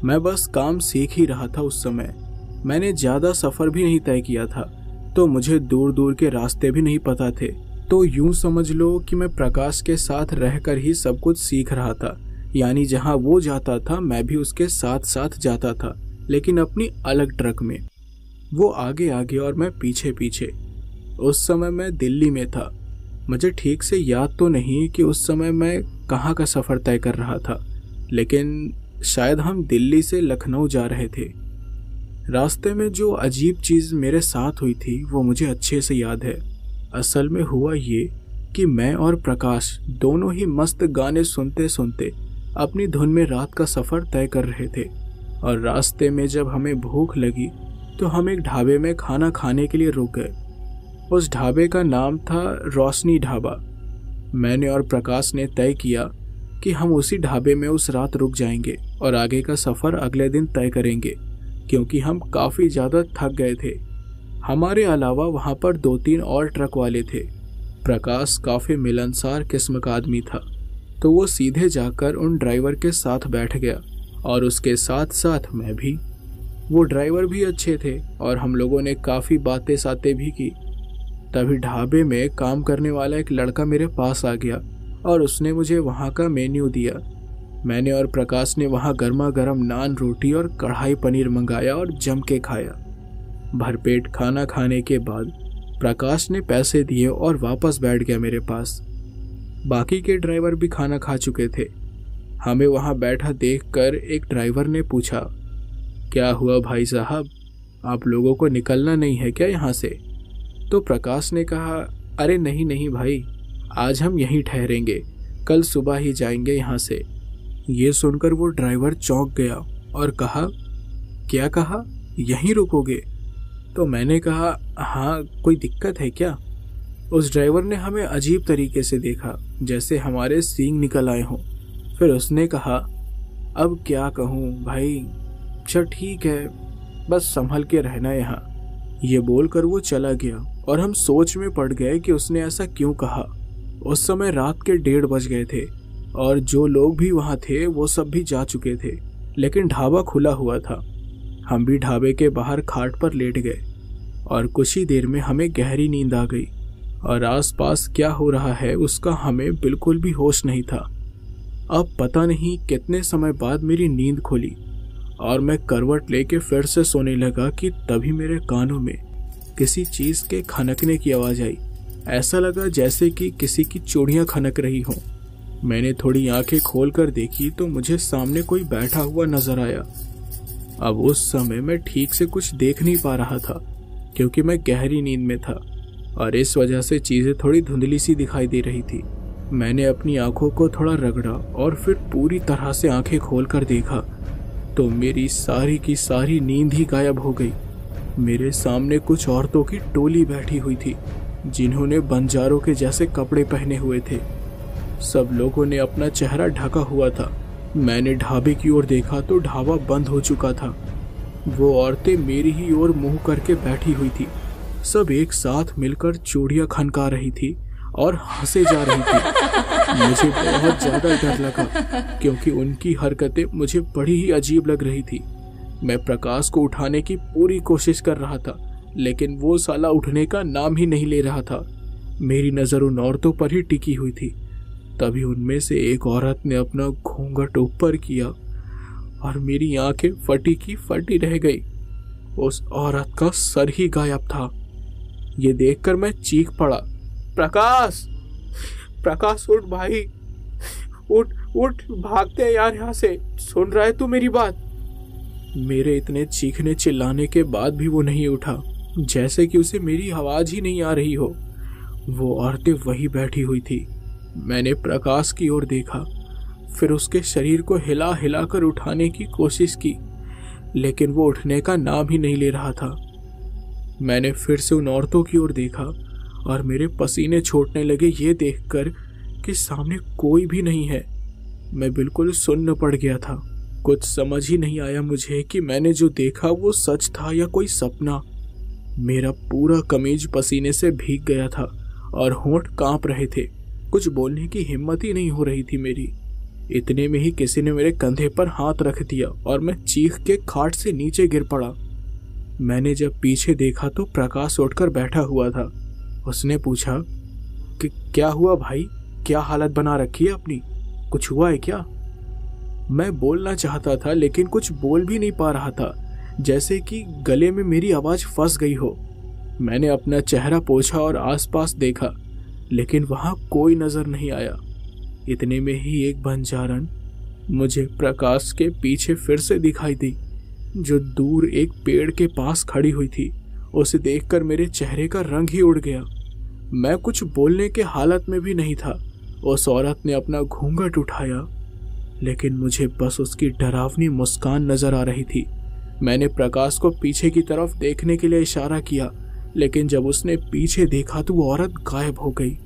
मैं बस काम सीख ही रहा था उस समय। मैंने ज़्यादा सफ़र भी नहीं तय किया था, तो मुझे दूर दूर के रास्ते भी नहीं पता थे। तो यूं समझ लो कि मैं प्रकाश के साथ रहकर ही सब कुछ सीख रहा था। यानी जहां वो जाता था मैं भी उसके साथ साथ जाता था, लेकिन अपनी अलग ट्रक में। वो आगे आगे और मैं पीछे पीछे। उस समय मैं दिल्ली में था। मुझे ठीक से याद तो नहीं कि उस समय मैं कहाँ का सफ़र तय कर रहा था, लेकिन शायद हम दिल्ली से लखनऊ जा रहे थे। रास्ते में जो अजीब चीज़ मेरे साथ हुई थी वो मुझे अच्छे से याद है। असल में हुआ ये कि मैं और प्रकाश दोनों ही मस्त गाने सुनते सुनते अपनी धुन में रात का सफ़र तय कर रहे थे। और रास्ते में जब हमें भूख लगी तो हम एक ढाबे में खाना खाने के लिए रुक गए। उस ढाबे का नाम था रोशनी ढाबा। मैंने और प्रकाश ने तय किया कि हम उसी ढाबे में उस रात रुक जाएंगे और आगे का सफ़र अगले दिन तय करेंगे, क्योंकि हम काफ़ी ज़्यादा थक गए थे। हमारे अलावा वहाँ पर 2-3 और ट्रक वाले थे। प्रकाश काफ़ी मिलनसार किस्म का आदमी था, तो वो सीधे जाकर उन ड्राइवर के साथ बैठ गया और उसके साथ साथ मैं भी। वो ड्राइवर भी अच्छे थे और हम लोगों ने काफ़ी बातें सातें भी की। तभी ढाबे में काम करने वाला एक लड़का मेरे पास आ गया और उसने मुझे वहाँ का मेन्यू दिया। मैंने और प्रकाश ने वहाँ गर्मा गर्म नान रोटी और कढ़ाई पनीर मंगाया और जम के खाया। भरपेट खाना खाने के बाद प्रकाश ने पैसे दिए और वापस बैठ गया मेरे पास। बाकी के ड्राइवर भी खाना खा चुके थे। हमें वहाँ बैठा देखकर एक ड्राइवर ने पूछा, क्या हुआ भाई साहब, आप लोगों को निकलना नहीं है क्या यहाँ से? तो प्रकाश ने कहा, अरे नहीं नहीं भाई, आज हम यहीं ठहरेंगे, कल सुबह ही जाएंगे यहाँ से। ये सुनकर वो ड्राइवर चौंक गया और कहा, क्या कहा, यहीं रुकोगे? तो मैंने कहा, हाँ, कोई दिक्कत है क्या? उस ड्राइवर ने हमें अजीब तरीके से देखा, जैसे हमारे सींग निकल आए हों। फिर उसने कहा, अब क्या कहूँ भाई, चल ठीक है, बस संभल के रहना यहाँ। ये बोलकर वो चला गया और हम सोच में पड़ गए कि उसने ऐसा क्यों कहा। उस समय रात के 1:30 बज गए थे और जो लोग भी वहाँ थे वो सब भी जा चुके थे, लेकिन ढाबा खुला हुआ था। हम भी ढाबे के बाहर खाट पर लेट गए और कुछ ही देर में हमें गहरी नींद आ गई और आसपास क्या हो रहा है उसका हमें बिल्कुल भी होश नहीं था। अब पता नहीं कितने समय बाद मेरी नींद खुली और मैं करवट लेके फिर से सोने लगा कि तभी मेरे कानों में किसी चीज़ के खनकने की आवाज़ आई। ऐसा लगा जैसे कि किसी की चूड़ियाँ खनक रही हों। मैंने थोड़ी आंखें खोलकर देखी तो मुझे सामने कोई बैठा हुआ नजर आया। अब उस समय मैं ठीक से कुछ देख नहीं पा रहा था क्योंकि मैं गहरी नींद में था और इस वजह से चीज़ें थोड़ी धुंधली सी दिखाई दे रही थी। मैंने अपनी आंखों को थोड़ा रगड़ा और फिर पूरी तरह से आंखें खोलकर देखा तो मेरी सारी की सारी नींद ही गायब हो गई। मेरे सामने कुछ औरतों की टोली बैठी हुई थी जिन्होंने बंजारों के जैसे कपड़े पहने हुए थे। सब लोगों ने अपना चेहरा ढका हुआ था। मैंने ढाबे की ओर देखा तो ढाबा बंद हो चुका था। वो औरतें मेरी ही ओर मुंह करके बैठी हुई थी। सब एक साथ मिलकर चूड़ियां खनका रही थी और हंसे जा रही थी। मुझे बहुत ज्यादा डर लगा क्योंकि उनकी हरकतें मुझे बड़ी ही अजीब लग रही थी। मैं प्रकाश को उठाने की पूरी कोशिश कर रहा था लेकिन वो साला उठने का नाम ही नहीं ले रहा था। मेरी नज़र उन औरतों पर ही टिकी हुई थी। तभी उनमें से एक औरत ने अपना घूंघट ऊपर किया और मेरी आंखें फटी की फटी रह गई। उस औरत का सर ही गायब था। ये देखकर मैं चीख पड़ा, प्रकाश, प्रकाश उठ भाई, उठ उठ, भागते हैं यार यहाँ से, सुन रहा है तू मेरी बात? मेरे इतने चीखने चिल्लाने के बाद भी वो नहीं उठा, जैसे कि उसे मेरी आवाज ही नहीं आ रही हो। वो औरतें वही बैठी हुई थी। मैंने प्रकाश की ओर देखा, फिर उसके शरीर को हिला हिलाकर उठाने की कोशिश की लेकिन वो उठने का नाम ही नहीं ले रहा था। मैंने फिर से उन औरतों की ओर देखा और मेरे पसीने छूटने लगे ये देखकर कि सामने कोई भी नहीं है। मैं बिल्कुल सुन्न पड़ गया था। कुछ समझ ही नहीं आया मुझे कि मैंने जो देखा वो सच था या कोई सपना। मेरा पूरा कमीज पसीने से भीग गया था और होंठ कांप रहे थे। कुछ बोलने की हिम्मत ही नहीं हो रही थी मेरी। इतने में ही किसी ने मेरे कंधे पर हाथ रख दिया और मैं चीख के खाट से नीचे गिर पड़ा। मैंने जब पीछे देखा तो प्रकाश उठकर बैठा हुआ था। उसने पूछा कि क्या हुआ भाई, क्या हालत बना रखी है अपनी, कुछ हुआ है क्या? मैं बोलना चाहता था लेकिन कुछ बोल भी नहीं पा रहा था, जैसे कि गले में मेरी आवाज फंस गई हो। मैंने अपना चेहरा पोंछा और आसपास देखा, लेकिन वहां कोई नजर नहीं आया। इतने में ही एक बंजारन मुझे प्रकाश के पीछे फिर से दिखाई दी, जो दूर एक पेड़ के पास खड़ी हुई थी। उसे देखकर मेरे चेहरे का रंग ही उड़ गया। मैं कुछ बोलने के हालत में भी नहीं था। उस औरत ने अपना घूंघट उठाया, लेकिन मुझे बस उसकी डरावनी मुस्कान नजर आ रही थी। मैंने प्रकाश को पीछे की तरफ देखने के लिए इशारा किया, लेकिन जब उसने पीछे देखा तो वो औरत गायब हो गई।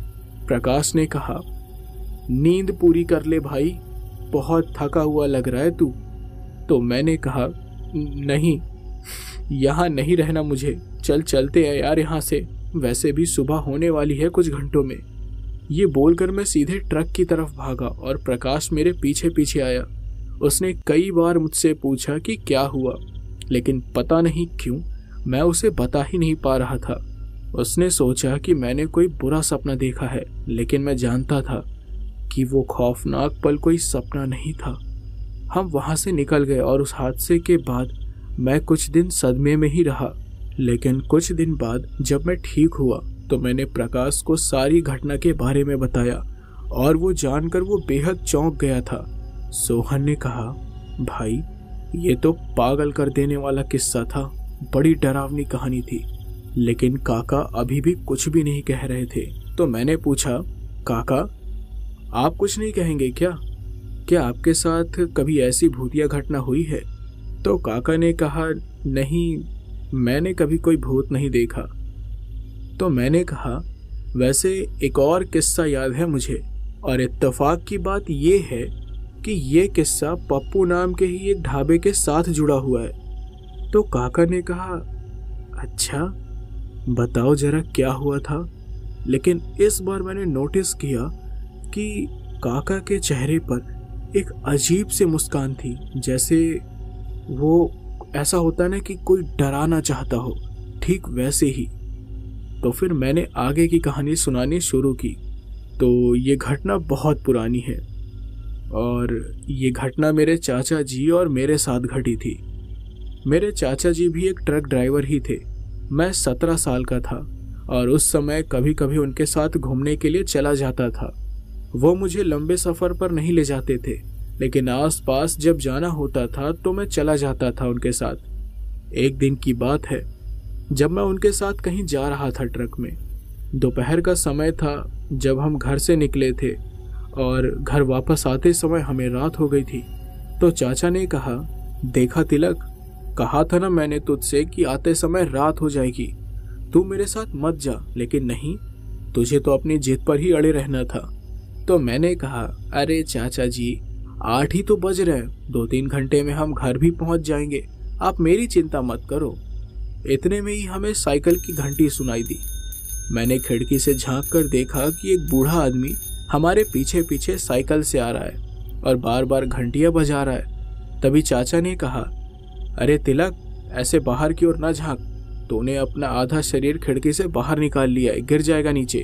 प्रकाश ने कहा, नींद पूरी कर ले भाई, बहुत थका हुआ लग रहा है तू। तो मैंने कहा, नहीं, यहाँ नहीं रहना मुझे, चलते हैं यार यहाँ से, वैसे भी सुबह होने वाली है कुछ घंटों में। ये बोलकर मैं सीधे ट्रक की तरफ भागा और प्रकाश मेरे पीछे पीछे आया। उसने कई बार मुझसे पूछा कि क्या हुआ, लेकिन पता नहीं क्यों मैं उसे बता ही नहीं पा रहा था। उसने सोचा कि मैंने कोई बुरा सपना देखा है, लेकिन मैं जानता था कि वो खौफनाक पल कोई सपना नहीं था। हम वहां से निकल गए और उस हादसे के बाद मैं कुछ दिन सदमे में ही रहा। लेकिन कुछ दिन बाद जब मैं ठीक हुआ तो मैंने प्रकाश को सारी घटना के बारे में बताया और वो जानकर वो बेहद चौंक गया था। सोहन ने कहा, भाई ये तो पागल कर देने वाला किस्सा था, बड़ी डरावनी कहानी थी। लेकिन काका अभी भी कुछ भी नहीं कह रहे थे। तो मैंने पूछा, काका आप कुछ नहीं कहेंगे क्या आपके साथ कभी ऐसी भूतिया घटना हुई है? तो काका ने कहा, नहीं, मैंने कभी कोई भूत नहीं देखा। तो मैंने कहा, वैसे एक और किस्सा याद है मुझे, और इत्तेफाक की बात ये है कि ये किस्सा पप्पू नाम के ही एक ढाबे के साथ जुड़ा हुआ है। तो काका ने कहा, अच्छा बताओ जरा क्या हुआ था। लेकिन इस बार मैंने नोटिस किया कि काका के चेहरे पर एक अजीब सी मुस्कान थी, जैसे वो ऐसा होता ना कि कोई डराना चाहता हो, ठीक वैसे ही। तो फिर मैंने आगे की कहानी सुनानी शुरू की। तो ये घटना बहुत पुरानी है और ये घटना मेरे चाचा जी और मेरे साथ घटी थी। मेरे चाचा जी भी एक ट्रक ड्राइवर ही थे। मैं 17 साल का था और उस समय कभी कभी उनके साथ घूमने के लिए चला जाता था। वो मुझे लंबे सफ़र पर नहीं ले जाते थे, लेकिन आसपास जब जाना होता था तो मैं चला जाता था उनके साथ। एक दिन की बात है, जब मैं उनके साथ कहीं जा रहा था ट्रक में। दोपहर का समय था जब हम घर से निकले थे और घर वापस आते समय हमें रात हो गई थी। तो चाचा ने कहा, देखा तिलक, कहा था ना मैंने तुझसे कि आते समय रात हो जाएगी, तू मेरे साथ मत जा। लेकिन नहीं, तुझे तो अपनी जिद पर ही अड़े रहना था। तो मैंने कहा, अरे चाचा जी 8 ही तो बज रहे हैं, 2-3 घंटे में हम घर भी पहुंच जाएंगे, आप मेरी चिंता मत करो। इतने में ही हमें साइकिल की घंटी सुनाई दी। मैंने खिड़की से झांक कर देखा कि एक बूढ़ा आदमी हमारे पीछे पीछे साइकिल से आ रहा है और बार बार घंटियां बजा रहा है। तभी चाचा ने कहा, अरे तिलक, ऐसे बाहर की ओर न झांक, तूने अपना आधा शरीर खिड़की से बाहर निकाल लिया है, गिर जाएगा नीचे।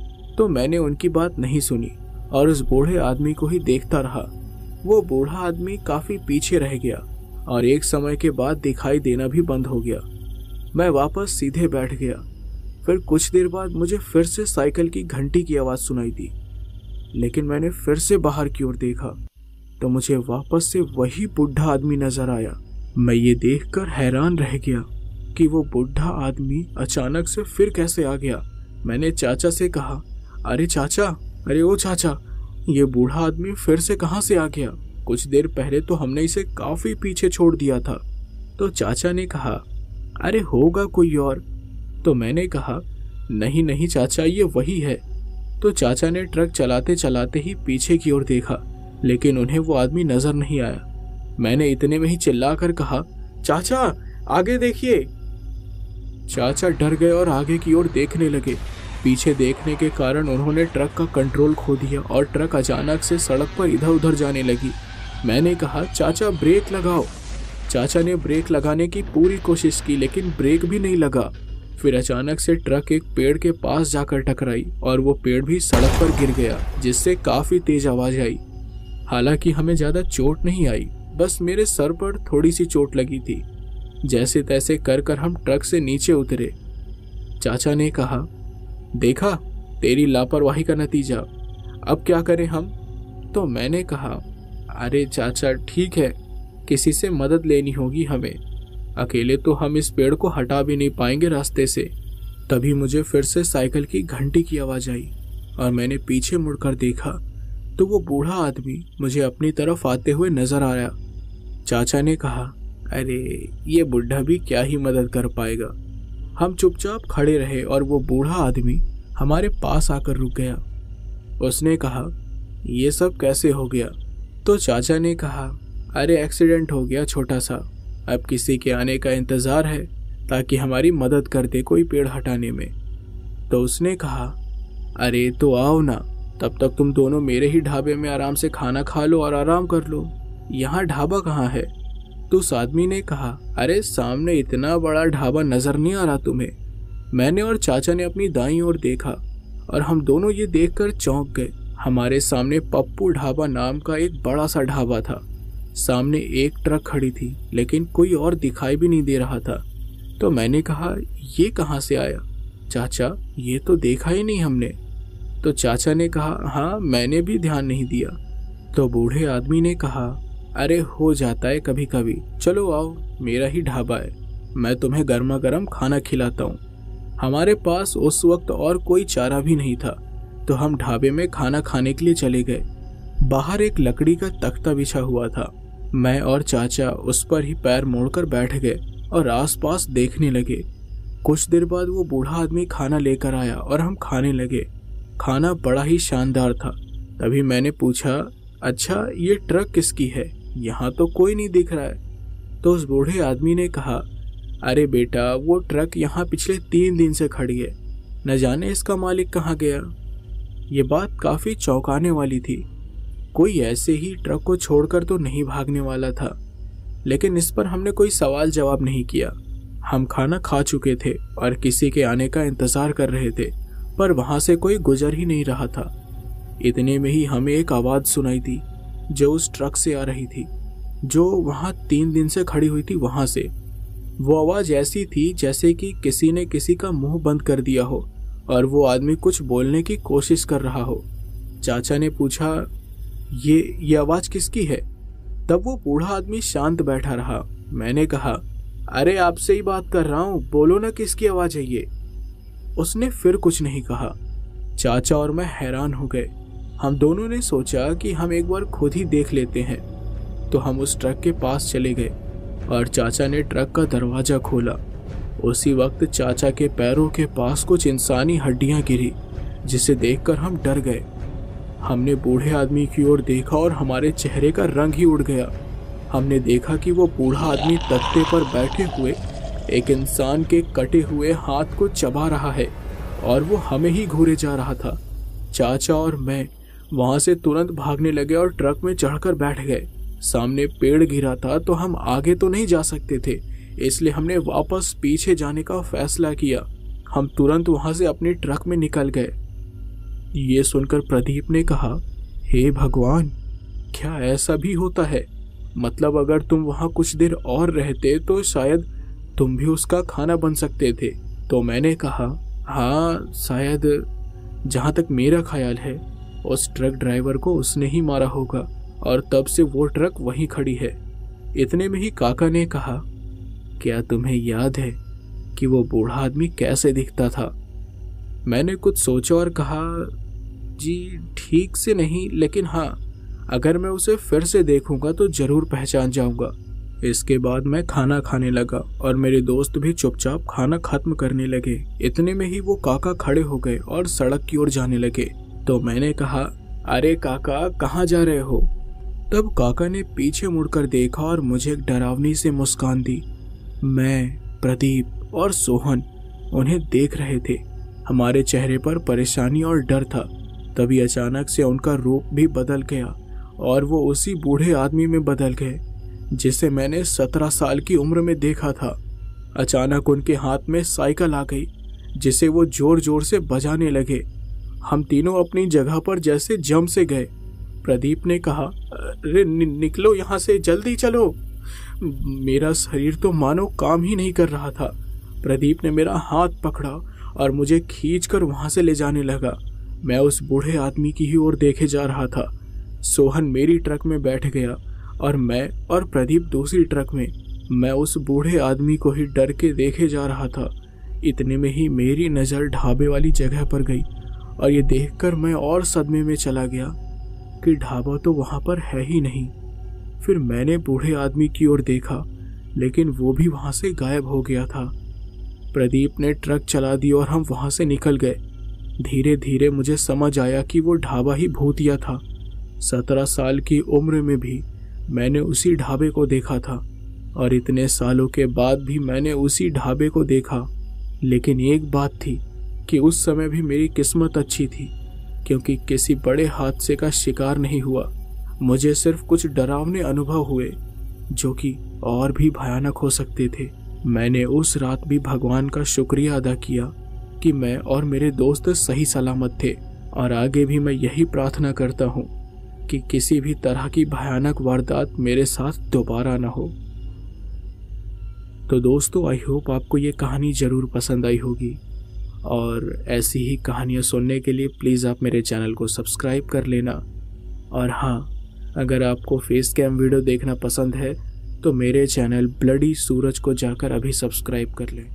तो मैंने उनकी बात नहीं सुनी और उस बूढ़े आदमी को ही देखता रहा। वो बूढ़ा आदमी काफी पीछे रह गया और एक समय के बाद दिखाई देना भी बंद हो गया। मैं वापस सीधे बैठ गया। फिर कुछ देर बाद मुझे फिर से साइकिल की घंटी की आवाज सुनाई दी, लेकिन मैंने फिर से बाहर की ओर देखा तो मुझे वापस से वही बूढ़ा आदमी नजर आया। मैं ये देखकर हैरान रह गया कि वो बूढ़ा आदमी अचानक से फिर कैसे आ गया। मैंने चाचा से कहा, अरे चाचा, अरे ओ चाचा, ये बूढ़ा आदमी फिर से कहाँ से आ गया? कुछ देर पहले तो हमने इसे काफी पीछे छोड़ दिया था। तो चाचा ने कहा, अरे होगा कोई और। तो मैंने कहा, नहीं नहीं चाचा, ये वही है। तो चाचा ने ट्रक चलाते चलाते ही पीछे की ओर देखा, लेकिन उन्हें वो आदमी नजर नहीं आया। मैंने इतने में ही चिल्लाकर कहा, चाचा आगे देखिए। चाचा डर गए और आगे की ओर देखने लगे। पीछे देखने के कारण उन्होंने ट्रक का कंट्रोल खो दिया और ट्रक अचानक से सड़क पर इधर उधर जाने लगी। मैंने कहा, चाचा ब्रेक लगाओ। चाचा ने ब्रेक लगाने की पूरी कोशिश की लेकिन ब्रेक भी नहीं लगा। फिर अचानक से ट्रक एक पेड़ के पास जाकर टकराई और वो पेड़ भी सड़क पर गिर गया, जिससे काफी तेज आवाज आई। हालांकि हमें ज्यादा चोट नहीं आई, बस मेरे सर पर थोड़ी सी चोट लगी थी। जैसे तैसे कर कर हम ट्रक से नीचे उतरे। चाचा ने कहा, देखा तेरी लापरवाही का नतीजा, अब क्या करें हम? तो मैंने कहा, अरे चाचा ठीक है, किसी से मदद लेनी होगी हमें, अकेले तो हम इस पेड़ को हटा भी नहीं पाएंगे रास्ते से। तभी मुझे फिर से साइकिल की घंटी की आवाज आई और मैंने पीछे मुड़कर देखा तो वो बूढ़ा आदमी मुझे अपनी तरफ आते हुए नजर आया। चाचा ने कहा, अरे ये बुढ़ा भी क्या ही मदद कर पाएगा। हम चुपचाप खड़े रहे और वो बूढ़ा आदमी हमारे पास आकर रुक गया। उसने कहा, ये सब कैसे हो गया? तो चाचा ने कहा, अरे एक्सीडेंट हो गया छोटा सा, अब किसी के आने का इंतज़ार है ताकि हमारी मदद कर दे कोई पेड़ हटाने में। तो उसने कहा, अरे तो आओ ना, तब तक तुम दोनों मेरे ही ढाबे में आराम से खाना खा लो और आराम कर लो। यहाँ ढाबा कहाँ है? तो उस आदमी ने कहा, अरे सामने इतना बड़ा ढाबा नजर नहीं आ रहा तुम्हें? मैंने और चाचा ने अपनी दाईं ओर देखा और हम दोनों ये देखकर चौंक गए। हमारे सामने पप्पू ढाबा नाम का एक बड़ा सा ढाबा था। सामने एक ट्रक खड़ी थी लेकिन कोई और दिखाई भी नहीं दे रहा था। तो मैंने कहा, ये कहाँ से आया? चाचा, ये तो देखा ही नहीं हमने। तो चाचा ने कहा, हाँ मैंने भी ध्यान नहीं दिया। तो बूढ़े आदमी ने कहा, अरे हो जाता है कभी कभी, चलो आओ, मेरा ही ढाबा है, मैं तुम्हें गर्मा गर्म खाना खिलाता हूँ। हमारे पास उस वक्त और कोई चारा भी नहीं था तो हम ढाबे में खाना खाने के लिए चले गए। बाहर एक लकड़ी का तख्ता बिछा हुआ था। मैं और चाचा उस पर ही पैर मोड़कर बैठ गए और आसपास देखने लगे। कुछ देर बाद वो बूढ़ा आदमी खाना लेकर आया और हम खाने लगे। खाना बड़ा ही शानदार था। तभी मैंने पूछा, अच्छा ये ट्रक किसकी है? यहाँ तो कोई नहीं दिख रहा है। तो उस बूढ़े आदमी ने कहा, अरे बेटा, वो ट्रक यहाँ पिछले 3 दिन से खड़ी है, न जाने इसका मालिक कहाँ गया। ये बात काफी चौंकाने वाली थी। कोई ऐसे ही ट्रक को छोड़कर तो नहीं भागने वाला था, लेकिन इस पर हमने कोई सवाल जवाब नहीं किया। हम खाना खा चुके थे और किसी के आने का इंतजार कर रहे थे, पर वहां से कोई गुजर ही नहीं रहा था। इतने में ही हमें एक आवाज सुनाई दी जो उस ट्रक से आ रही थी, जो वहां 3 दिन से खड़ी हुई थी वहां से। वो आवाज ऐसी थी जैसे कि किसी ने किसी का मुंह बंद कर दिया हो और वो आदमी कुछ बोलने की कोशिश कर रहा हो। चाचा ने पूछा, ये आवाज किसकी है? तब वो बूढ़ा आदमी शांत बैठा रहा। मैंने कहा, अरे आपसे ही बात कर रहा हूँ, बोलो ना किसकी आवाज है ये? उसने फिर कुछ नहीं कहा। चाचा और मैं हैरान हो गए। हम दोनों ने सोचा कि हम एक बार खुद ही देख लेते हैं। तो हम उस ट्रक के पास चले गए और चाचा ने ट्रक का दरवाजा खोला। उसी वक्त चाचा के पैरों के पास कुछ इंसानी हड्डियां गिरी, जिसे देखकर हम डर गए। हमने बूढ़े आदमी की ओर देखा और हमारे चेहरे का रंग ही उड़ गया। हमने देखा कि वो बूढ़ा आदमी तख्ते पर बैठे हुए एक इंसान के कटे हुए हाथ को चबा रहा है और वो हमें ही घूरे जा रहा था। चाचा और मैं वहां से तुरंत भागने लगे और ट्रक में चढ़कर बैठ गए। सामने पेड़ गिरा था तो हम आगे तो नहीं जा सकते थे, इसलिए हमने वापस पीछे जाने का फैसला किया। हम तुरंत वहां से अपनी ट्रक में निकल गए। ये सुनकर प्रदीप ने कहा, हे भगवान, क्या ऐसा भी होता है? मतलब अगर तुम वहां कुछ देर और रहते तो शायद तुम भी उसका खाना बन सकते थे। तो मैंने कहा, हाँ शायद, जहां तक मेरा ख्याल है उस ट्रक ड्राइवर को उसने ही मारा होगा और तब से वो ट्रक वहीं खड़ी है। इतने में ही काका ने कहा, क्या तुम्हें याद है कि वो बूढ़ा आदमी कैसे दिखता था? मैंने कुछ सोचा और कहा, जी ठीक से नहीं, लेकिन हाँ, अगर मैं उसे फिर से देखूंगा तो जरूर पहचान जाऊंगा। इसके बाद मैं खाना खाने लगा और मेरे दोस्त भी चुपचाप खाना खत्म करने लगे। इतने में ही वो काका खड़े हो गए और सड़क की ओर जाने लगे। तो मैंने कहा, अरे काका, कहाँ जा रहे हो? तब काका ने पीछे मुड़कर देखा और मुझे एक डरावनी से मुस्कान दी। मैं, प्रदीप और सोहन उन्हें देख रहे थे। हमारे चेहरे पर परेशानी और डर था। तभी अचानक से उनका रूप भी बदल गया और वो उसी बूढ़े आदमी में बदल गए जिसे मैंने 17 साल की उम्र में देखा था। अचानक उनके हाथ में साइकिल आ गई जिसे वो जोर जोर से बजाने लगे। हम तीनों अपनी जगह पर जैसे जम से गए। प्रदीप ने कहा, अरे निकलो यहाँ से, जल्दी चलो। मेरा शरीर तो मानो काम ही नहीं कर रहा था। प्रदीप ने मेरा हाथ पकड़ा और मुझे खींचकर वहां से ले जाने लगा। मैं उस बूढ़े आदमी की ही ओर देखे जा रहा था। सोहन मेरी ट्रक में बैठ गया और मैं और प्रदीप दूसरी ट्रक में। मैं उस बूढ़े आदमी को ही डर के देखे जा रहा था। इतने में ही मेरी नज़र ढाबे वाली जगह पर गई और ये देखकर मैं और सदमे में चला गया कि ढाबा तो वहाँ पर है ही नहीं। फिर मैंने बूढ़े आदमी की ओर देखा लेकिन वो भी वहाँ से गायब हो गया था। प्रदीप ने ट्रक चला दी और हम वहाँ से निकल गए। धीरे धीरे मुझे समझ आया कि वो ढाबा ही भूतिया था। 17 साल की उम्र में भी मैंने उसी ढाबे को देखा था और इतने सालों के बाद भी मैंने उसी ढाबे को देखा। लेकिन एक बात थी कि उस समय भी मेरी किस्मत अच्छी थी क्योंकि किसी बड़े हादसे का शिकार नहीं हुआ। मुझे सिर्फ कुछ डरावने अनुभव हुए जो कि और भी भयानक हो सकते थे। मैंने उस रात भी भगवान का शुक्रिया अदा किया कि मैं और मेरे दोस्त सही सलामत थे और आगे भी मैं यही प्रार्थना करता हूँ कि किसी भी तरह की भयानक वारदात मेरे साथ दोबारा ना हो। तो दोस्तों, आई होप आपको ये कहानी ज़रूर पसंद आई होगी और ऐसी ही कहानियाँ सुनने के लिए प्लीज़ आप मेरे चैनल को सब्सक्राइब कर लेना। और हाँ, अगर आपको फेस कैम वीडियो देखना पसंद है तो मेरे चैनल ब्लडी सूरज को जाकर अभी सब्सक्राइब कर लें।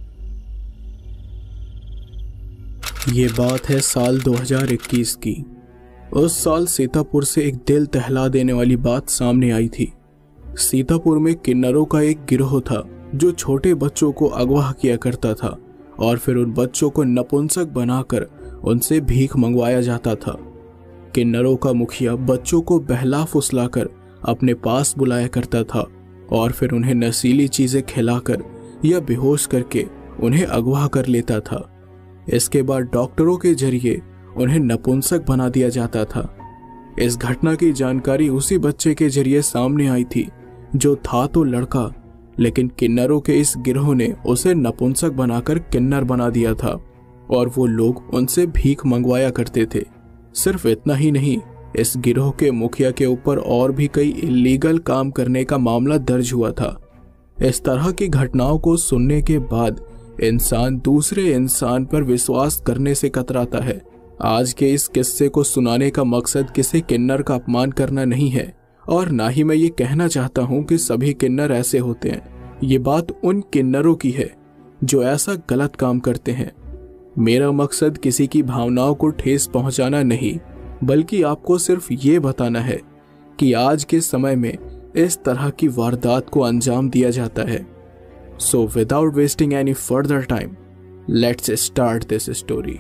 ये बात है साल 2021 की। उस साल सीतापुर से एक दिल दहला देने वाली बात सामने आई थी। सीतापुर में किन्नरों का एक गिरोह था जो छोटे बच्चों को अगवा किया करता था और फिर उन बच्चों को नपुंसक बनाकर उनसे भीख मंगवाया जाता था। किन्नरों का मुखिया बच्चों को बहला फुसलाकर अपने पास बुलाया करता था और फिर उन्हें नशीली चीजें खिलाकर या बेहोश करके उन्हें अगवा कर लेता था। इसके बाद डॉक्टरों के जरिए उन्हें नपुंसक बना दिया जाता था। इस घटना की जानकारी उसी बच्चे के जरिए सामने आई थी जो था तो लड़का, लेकिन किन्नरों के इस गिरोह ने उसे नपुंसक बनाकर किन्नर बना दिया था और वो लोग उनसे भीख मंगवाया करते थे। सिर्फ इतना ही नहीं, इस गिरोह के मुखिया के ऊपर और भी कई इलीगल काम करने का मामला दर्ज हुआ था। इस तरह की घटनाओं को सुनने के बाद इंसान दूसरे इंसान पर विश्वास करने से कतराता है। आज के इस किस्से को सुनाने का मकसद किसी किन्नर का अपमान करना नहीं है और ना ही मैं ये कहना चाहता हूँ कि सभी किन्नर ऐसे होते हैं। ये बात उन किन्नरों की है जो ऐसा गलत काम करते हैं। मेरा मकसद किसी की भावनाओं को ठेस पहुंचाना नहीं, बल्कि आपको सिर्फ ये बताना है कि आज के समय में इस तरह की वारदात को अंजाम दिया जाता है। So without wasting any further time, let's start this story.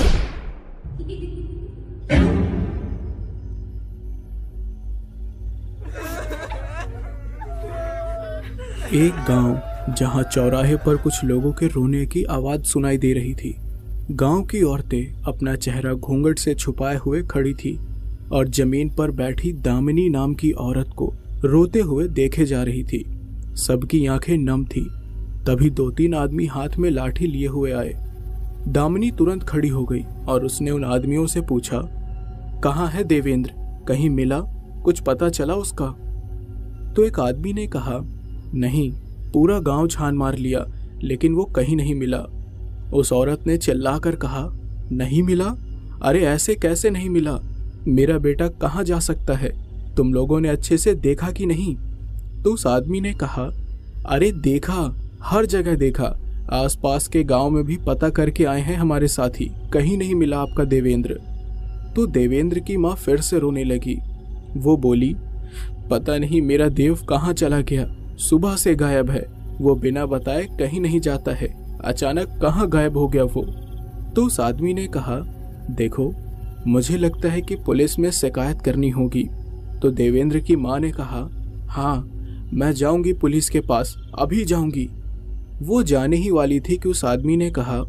एक गांव जहां चौराहे पर कुछ लोगों के रोने की आवाज सुनाई दे रही थी। गांव की औरतें अपना चेहरा घूंघट से छुपाए हुए खड़ी थी और जमीन पर बैठी दामिनी नाम की औरत को रोते हुए देखे जा रही थी। सबकी आंखें नम थी। तभी 2-3 आदमी हाथ में लाठी लिए हुए आए। दामिनी तुरंत खड़ी हो गई और उसने उन आदमियों से पूछा, कहाँ है देवेंद्र? कहीं मिला? कुछ पता चला उसका? तो एक आदमी ने कहा, नहीं, पूरा गांव छान मार लिया लेकिन वो कहीं नहीं मिला। उस औरत ने चिल्लाकर कहा, नहीं मिला? अरे ऐसे कैसे नहीं मिला? मेरा बेटा कहाँ जा सकता है? तुम लोगों ने अच्छे से देखा कि नहीं? तो उस आदमी ने कहा, अरे देखा, हर जगह देखा, आसपास के गांव में भी पता करके आए हैं हमारे साथी, कहीं नहीं मिला आपका देवेंद्र। तो देवेंद्र की माँ फिर से रोने लगी। वो बोली, पता नहीं मेरा देव कहाँ चला गया, सुबह से गायब है, वो बिना बताए कहीं नहीं जाता है, अचानक कहाँ गायब हो गया वो। तो उस आदमी ने कहा, देखो मुझे लगता है कि पुलिस में शिकायत करनी होगी। तो देवेंद्र की माँ ने कहा, हाँ मैं जाऊंगी पुलिस के पास, अभी जाऊंगी। वो जाने ही वाली थी कि उस आदमी ने कहा,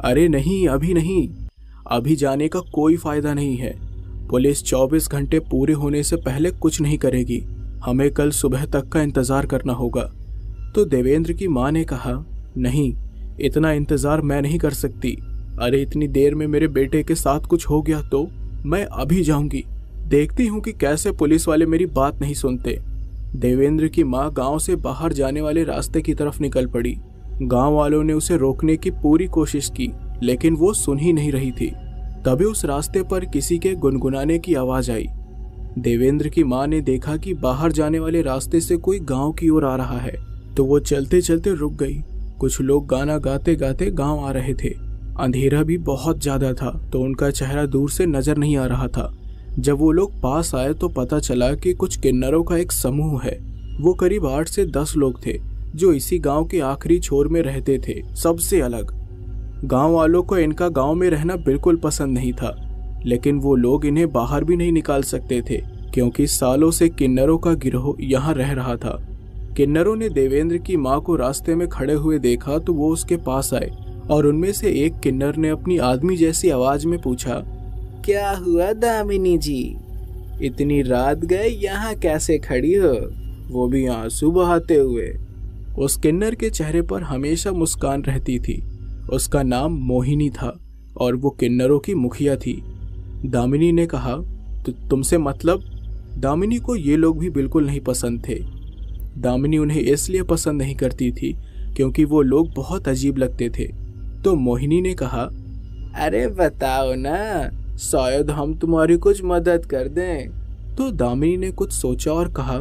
अरे नहीं, अभी नहीं, अभी जाने का कोई फायदा नहीं है। पुलिस 24 घंटे पूरे होने से पहले कुछ नहीं करेगी। हमें कल सुबह तक का इंतजार करना होगा। तो देवेंद्र की माँ ने कहा, नहीं, इतना इंतजार मैं नहीं कर सकती। अरे इतनी देर में मेरे बेटे के साथ कुछ हो गया तो मैं अभी जाऊंगी। देखती हूँ कि कैसे पुलिस वाले मेरी बात नहीं सुनते। देवेंद्र की माँ गांव से बाहर जाने वाले रास्ते की तरफ निकल पड़ी। गांव वालों ने उसे रोकने की पूरी कोशिश की, लेकिन वो सुन ही नहीं रही थी। तभी उस रास्ते पर किसी के गुनगुनाने की आवाज आई। देवेंद्र की माँ ने देखा कि बाहर जाने वाले रास्ते से कोई गांव की ओर आ रहा है, तो वो चलते चलते रुक गई। कुछ लोग गाना गाते गाते गांव आ रहे थे। अंधेरा भी बहुत ज्यादा था, तो उनका चेहरा दूर से नजर नहीं आ रहा था। जब वो लोग पास आए तो पता चला कि कुछ किन्नरों का एक समूह है। वो करीब 8 से 10 लोग थे, जो इसी गांव के आखिरी छोर में रहते थे, सबसे अलग। गांव वालों को इनका गांव में रहना बिल्कुल पसंद नहीं था, लेकिन वो लोग इन्हें बाहर भी नहीं निकाल सकते थे, क्योंकि सालों से किन्नरों का गिरोह यहाँ रह रहा था। किन्नरों ने देवेंद्र की माँ को रास्ते में खड़े हुए देखा तो वो उसके पास आए, और उनमें से एक किन्नर ने अपनी आदमी जैसी आवाज में पूछा, क्या हुआ दामिनी जी, इतनी रात गए यहाँ कैसे खड़ी हो, वो भी आंसू बहाते हुए। उस किन्नर के चेहरे पर हमेशा मुस्कान रहती थी। उसका नाम मोहिनी था और वो किन्नरों की मुखिया थी। दामिनी ने कहा, तो तुमसे मतलब? दामिनी को ये लोग भी बिल्कुल नहीं पसंद थे। दामिनी उन्हें इसलिए पसंद नहीं करती थी क्योंकि वो लोग बहुत अजीब लगते थे। तो मोहिनी ने कहा, अरे बताओ ना, शायद हम तुम्हारी कुछ मदद कर दें। तो दामिनी ने कुछ सोचा और कहा,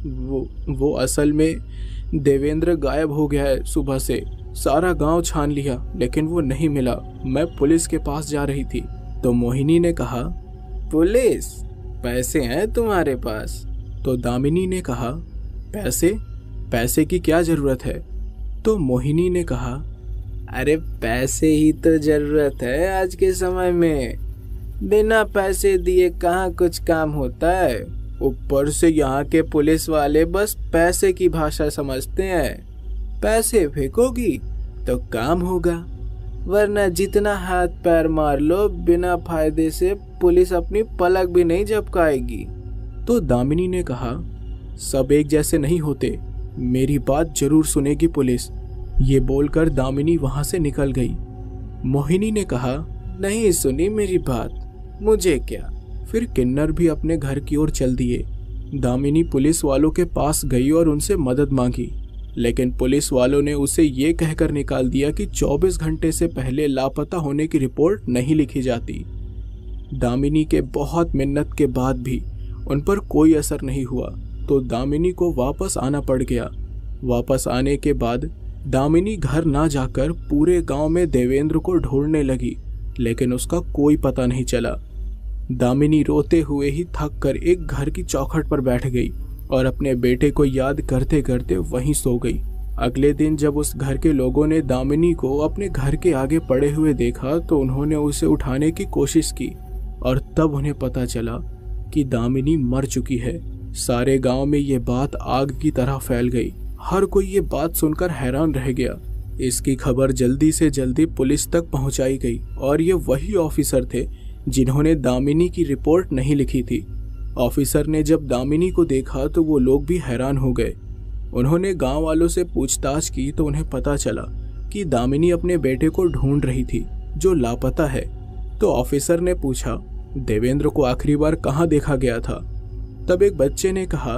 वो असल में देवेंद्र गायब हो गया है सुबह से। सारा गांव छान लिया, लेकिन वो नहीं मिला। मैं पुलिस के पास जा रही थी। तो मोहिनी ने कहा, पुलिस? पैसे हैं तुम्हारे पास? तो दामिनी ने कहा, पैसे की क्या जरूरत है? तो मोहिनी ने कहा, अरे पैसे ही तो जरूरत है आज के समय में। बिना पैसे दिए कहाँ कुछ काम होता है। ऊपर से यहाँ के पुलिस वाले बस पैसे की भाषा समझते हैं। पैसे फेंकोगी तो काम होगा, वरना जितना हाथ पैर मार लो, बिना फायदे से पुलिस अपनी पलक भी नहीं झपकाएगी। तो दामिनी ने कहा, सब एक जैसे नहीं होते, मेरी बात जरूर सुनेगी पुलिस। ये बोलकर दामिनी वहां से निकल गई। मोहिनी ने कहा, नहीं सुनी मेरी बात, मुझे क्या। फिर किन्नर भी अपने घर की ओर चल दिए। दामिनी पुलिस वालों के पास गई और उनसे मदद मांगी, लेकिन पुलिस वालों ने उसे ये कहकर निकाल दिया कि 24 घंटे से पहले लापता होने की रिपोर्ट नहीं लिखी जाती। दामिनी के बहुत मिन्नत के बाद भी उन पर कोई असर नहीं हुआ, तो दामिनी को वापस आना पड़ गया। वापस आने के बाद दामिनी घर ना जाकर पूरे गांव में देवेंद्र को ढूंढने लगी, लेकिन उसका कोई पता नहीं चला। दामिनी रोते हुए ही थक कर एक घर की चौखट पर बैठ गई और अपने बेटे को याद करते करते वहीं सो गई। अगले दिन जब उस घर के लोगों ने दामिनी को अपने घर के आगे पड़े हुए देखा तो उन्होंने उसे उठाने की कोशिश की, और तब उन्हें पता चला कि दामिनी मर चुकी है। सारे गांव में ये बात आग की तरह फैल गई। हर कोई ये बात सुनकर हैरान रह गया। इसकी खबर जल्दी से जल्दी पुलिस तक पहुंचाई गई, और ये वही ऑफिसर थे जिन्होंने दामिनी की रिपोर्ट नहीं लिखी थी। ऑफिसर ने जब दामिनी को देखा तो वो लोग भी हैरान हो गए। उन्होंने गांव वालों से पूछताछ की तो उन्हें पता चला कि दामिनी अपने बेटे को ढूंढ रही थी जो लापता है। तो ऑफिसर ने पूछा, देवेंद्र को आखिरी बार कहाँ देखा गया था? तब एक बच्चे ने कहा,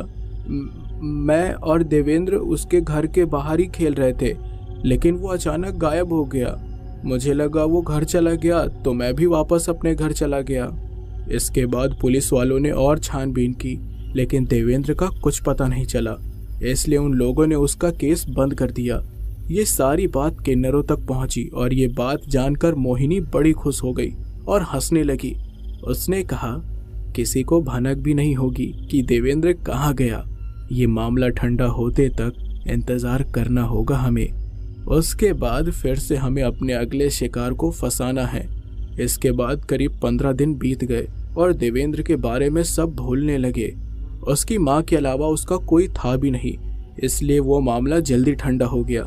मैं और देवेंद्र उसके घर के बाहर ही खेल रहे थे, लेकिन वो अचानक गायब हो गया। मुझे लगा वो घर चला गया तो मैं भी वापस अपने घर चला गया। इसके बाद पुलिस वालों ने और छानबीन की, लेकिन देवेंद्र का कुछ पता नहीं चला, इसलिए उन लोगों ने उसका केस बंद कर दिया। ये सारी बात किन्नरों तक पहुंची, और ये बात जानकर मोहिनी बड़ी खुश हो गई और हंसने लगी। उसने कहा, किसी को भनक भी नहीं होगी कि देवेंद्र कहाँ गया। ये मामला ठंडा होते तक इंतजार करना होगा हमें। उसके बाद फिर से हमें अपने अगले शिकार को फंसाना है। इसके बाद करीब 15 दिन बीत गए और देवेंद्र के बारे में सब भूलने लगे। उसकी माँ के अलावा उसका कोई था भी नहीं, इसलिए वो मामला जल्दी ठंडा हो गया।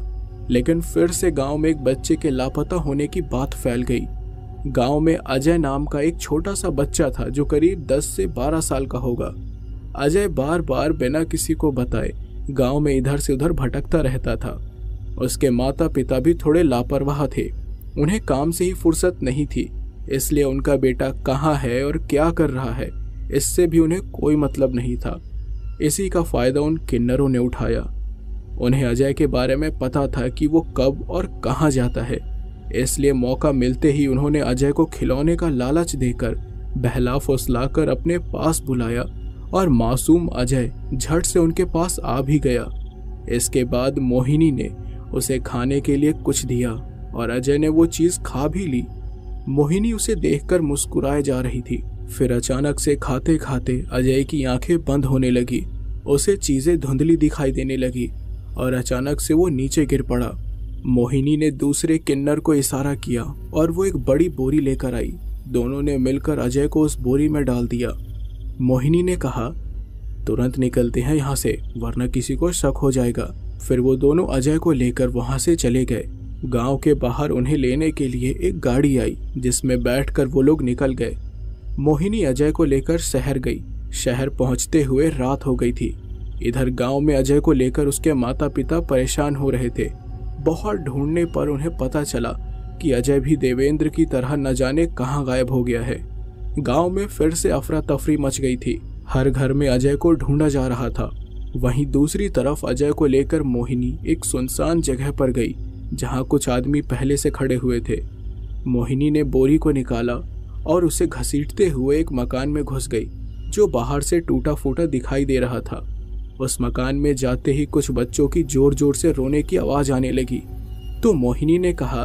लेकिन फिर से गांव में एक बच्चे के लापता होने की बात फैल गई। गांव में अजय नाम का एक छोटा सा बच्चा था जो करीब 10 से 12 साल का होगा। अजय बार बार बिना किसी को बताए गांव में इधर से उधर भटकता रहता था। उसके माता पिता भी थोड़े लापरवाह थे, उन्हें काम से ही फुर्सत नहीं थी, इसलिए उनका बेटा कहाँ है और क्या कर रहा है इससे भी उन्हें कोई मतलब नहीं था। इसी का फायदा उन किन्नरों ने उठाया। उन्हें अजय के बारे में पता था कि वो कब और कहाँ जाता है, इसलिए मौका मिलते ही उन्होंने अजय को खिलौने का लालच देकर बहला फुसलाकर अपने पास बुलाया और मासूम अजय झट से उनके पास आ भी गया। इसके बाद मोहिनी ने उसे खाने के लिए कुछ दिया और अजय ने वो चीज खा भी ली। मोहिनी उसे देखकर मुस्कुराए जा रही थी। फिर अचानक से खाते खाते अजय की आंखें बंद होने लगी, उसे चीजें धुंधली दिखाई देने लगी और अचानक से वो नीचे गिर पड़ा। मोहिनी ने दूसरे किन्नर को इशारा किया और वो एक बड़ी बोरी लेकर आई। दोनों ने मिलकर अजय को उस बोरी में डाल दिया। मोहिनी ने कहा, तुरंत निकलते हैं यहाँ से वरना किसी को शक हो जाएगा। फिर वो दोनों अजय को लेकर वहां से चले गए। गांव के बाहर उन्हें लेने के लिए एक गाड़ी आई जिसमें बैठकर वो लोग निकल गए। मोहिनी अजय को लेकर शहर गई। शहर पहुंचते हुए रात हो गई थी। इधर गांव में अजय को लेकर उसके माता पिता परेशान हो रहे थे। बहुत ढूंढने पर उन्हें पता चला कि अजय भी देवेंद्र की तरह न जाने कहां गायब हो गया है। गांव में फिर से अफरा तफरी मच गई थी। हर घर में अजय को ढूंढा जा रहा था। वहीं दूसरी तरफ अजय को लेकर मोहिनी एक सुनसान जगह पर गई जहां कुछ आदमी पहले से खड़े हुए थे। मोहिनी ने बोरी को निकाला और उसे घसीटते हुए एक मकान में घुस गई जो बाहर से टूटा फूटा दिखाई दे रहा था। उस मकान में जाते ही कुछ बच्चों की जोर जोर से रोने की आवाज आने लगी। तो मोहिनी ने कहा,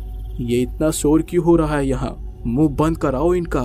ये इतना शोर क्यों हो रहा है यहाँ, मुंह बंद कराओ इनका।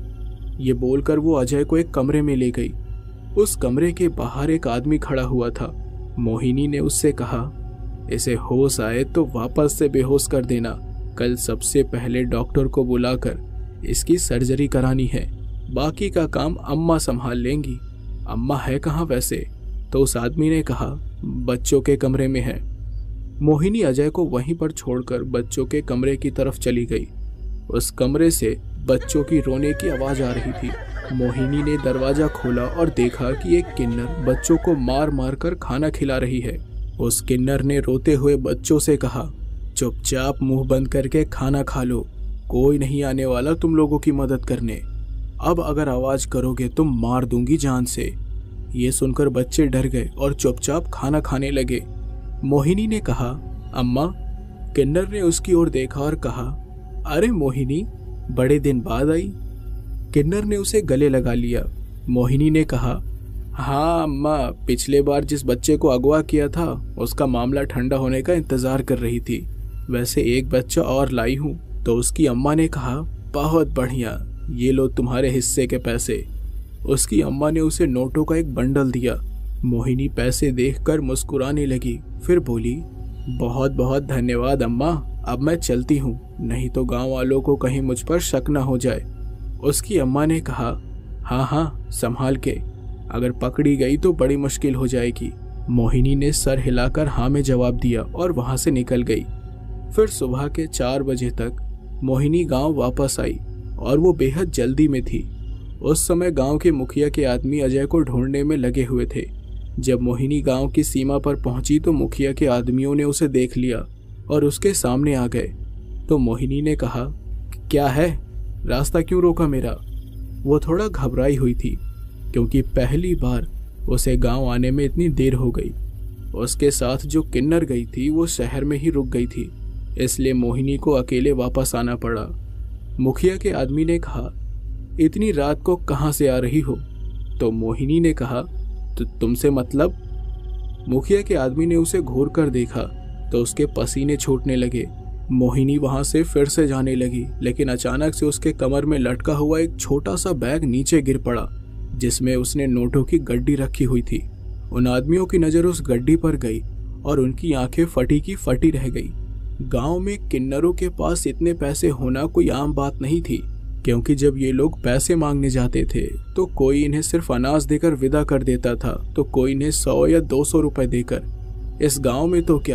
ये बोलकर वो अजय को एक कमरे में ले गई। उस कमरे के बाहर एक आदमी खड़ा हुआ था। मोहिनी ने उससे कहा, इसे होश आए तो वापस से बेहोश कर देना। कल सबसे पहले डॉक्टर को बुलाकर इसकी सर्जरी करानी है, बाकी का काम अम्मा संभाल लेंगी। अम्मा है कहाँ वैसे? तो उस आदमी ने कहा, बच्चों के कमरे में है। मोहिनी अजय को वहीं पर छोड़कर बच्चों के कमरे की तरफ चली गई। उस कमरे से बच्चों की रोने की आवाज आ रही थी। मोहिनी ने दरवाजा खोला और देखा कि एक किन्नर बच्चों को मार मार कर खाना खिला रही है। उस किन्नर ने रोते हुए बच्चों से कहा, चुपचाप मुंह बंद करके खाना खा लो, कोई नहीं आने वाला तुम लोगों की मदद करने। अब अगर आवाज करोगे तो मार दूंगी जान से। ये सुनकर बच्चे डर गए और चुपचाप खाना खाने लगे। मोहिनी ने कहा, अम्मा। किन्नर ने उसकी ओर देखा और कहा, अरे मोहिनी, बड़े दिन बाद आई। किन्नर ने उसे गले लगा लिया। मोहिनी ने कहा, हाँ अम्मा, पिछले बार जिस बच्चे को अगवा किया था उसका मामला ठंडा होने का इंतजार कर रही थी। वैसे एक बच्चा और लाई हूँ। तो उसकी अम्मा ने कहा, बहुत बढ़िया, ये लो तुम्हारे हिस्से के पैसे। उसकी अम्मा ने उसे नोटों का एक बंडल दिया। मोहिनी पैसे देखकर मुस्कुराने लगी, फिर बोली, बहुत बहुत धन्यवाद अम्मा, अब मैं चलती हूँ, नहीं तो गांव वालों को कहीं मुझ पर शक न हो जाए। उसकी अम्मा ने कहा, हाँ हाँ संभाल के, अगर पकड़ी गई तो बड़ी मुश्किल हो जाएगी। मोहिनी ने सर हिलाकर हाँ में जवाब दिया और वहां से निकल गई। फिर सुबह के 4 बजे तक मोहिनी गांव वापस आई और वो बेहद जल्दी में थी। उस समय गांव के मुखिया के आदमी अजय को ढूंढने में लगे हुए थे। जब मोहिनी गांव की सीमा पर पहुंची तो मुखिया के आदमियों ने उसे देख लिया और उसके सामने आ गए। तो मोहिनी ने कहा, क्या है, रास्ता क्यों रोका मेरा? वो थोड़ा घबराई हुई थी क्योंकि पहली बार उसे गांव आने में इतनी देर हो गई। उसके साथ जो किन्नर गई थी वो शहर में ही रुक गई थी, इसलिए मोहिनी को अकेले वापस आना पड़ा। मुखिया के आदमी ने कहा, इतनी रात को कहां से आ रही हो? तो मोहिनी ने कहा, तो तुमसे मतलब? मुखिया के आदमी ने उसे घूर कर देखा तो उसके पसीने छूटने लगे। मोहिनी वहां से फिर से जाने लगी, लेकिन अचानक से उसके कमर में लटका हुआ एक छोटा सा बैग नीचे गिर पड़ा जिसमें उसने नोटों की गड्डी रखी हुई थी। उन आदमियों की नजर उस गड्डी पर गई और उनकी आंखें फटी की फटी रह गई। गांव में किन्नरों के पास इतने पैसे होना कोई आम बात नहीं थी, क्योंकि जब ये लोग पैसे मांगने जाते थे तो कोई इन्हें सिर्फ अनाज देकर विदा कर देता था, तो कोई इन्हें 100 या 200 रुपए देकर। इस गांव में तो क्या,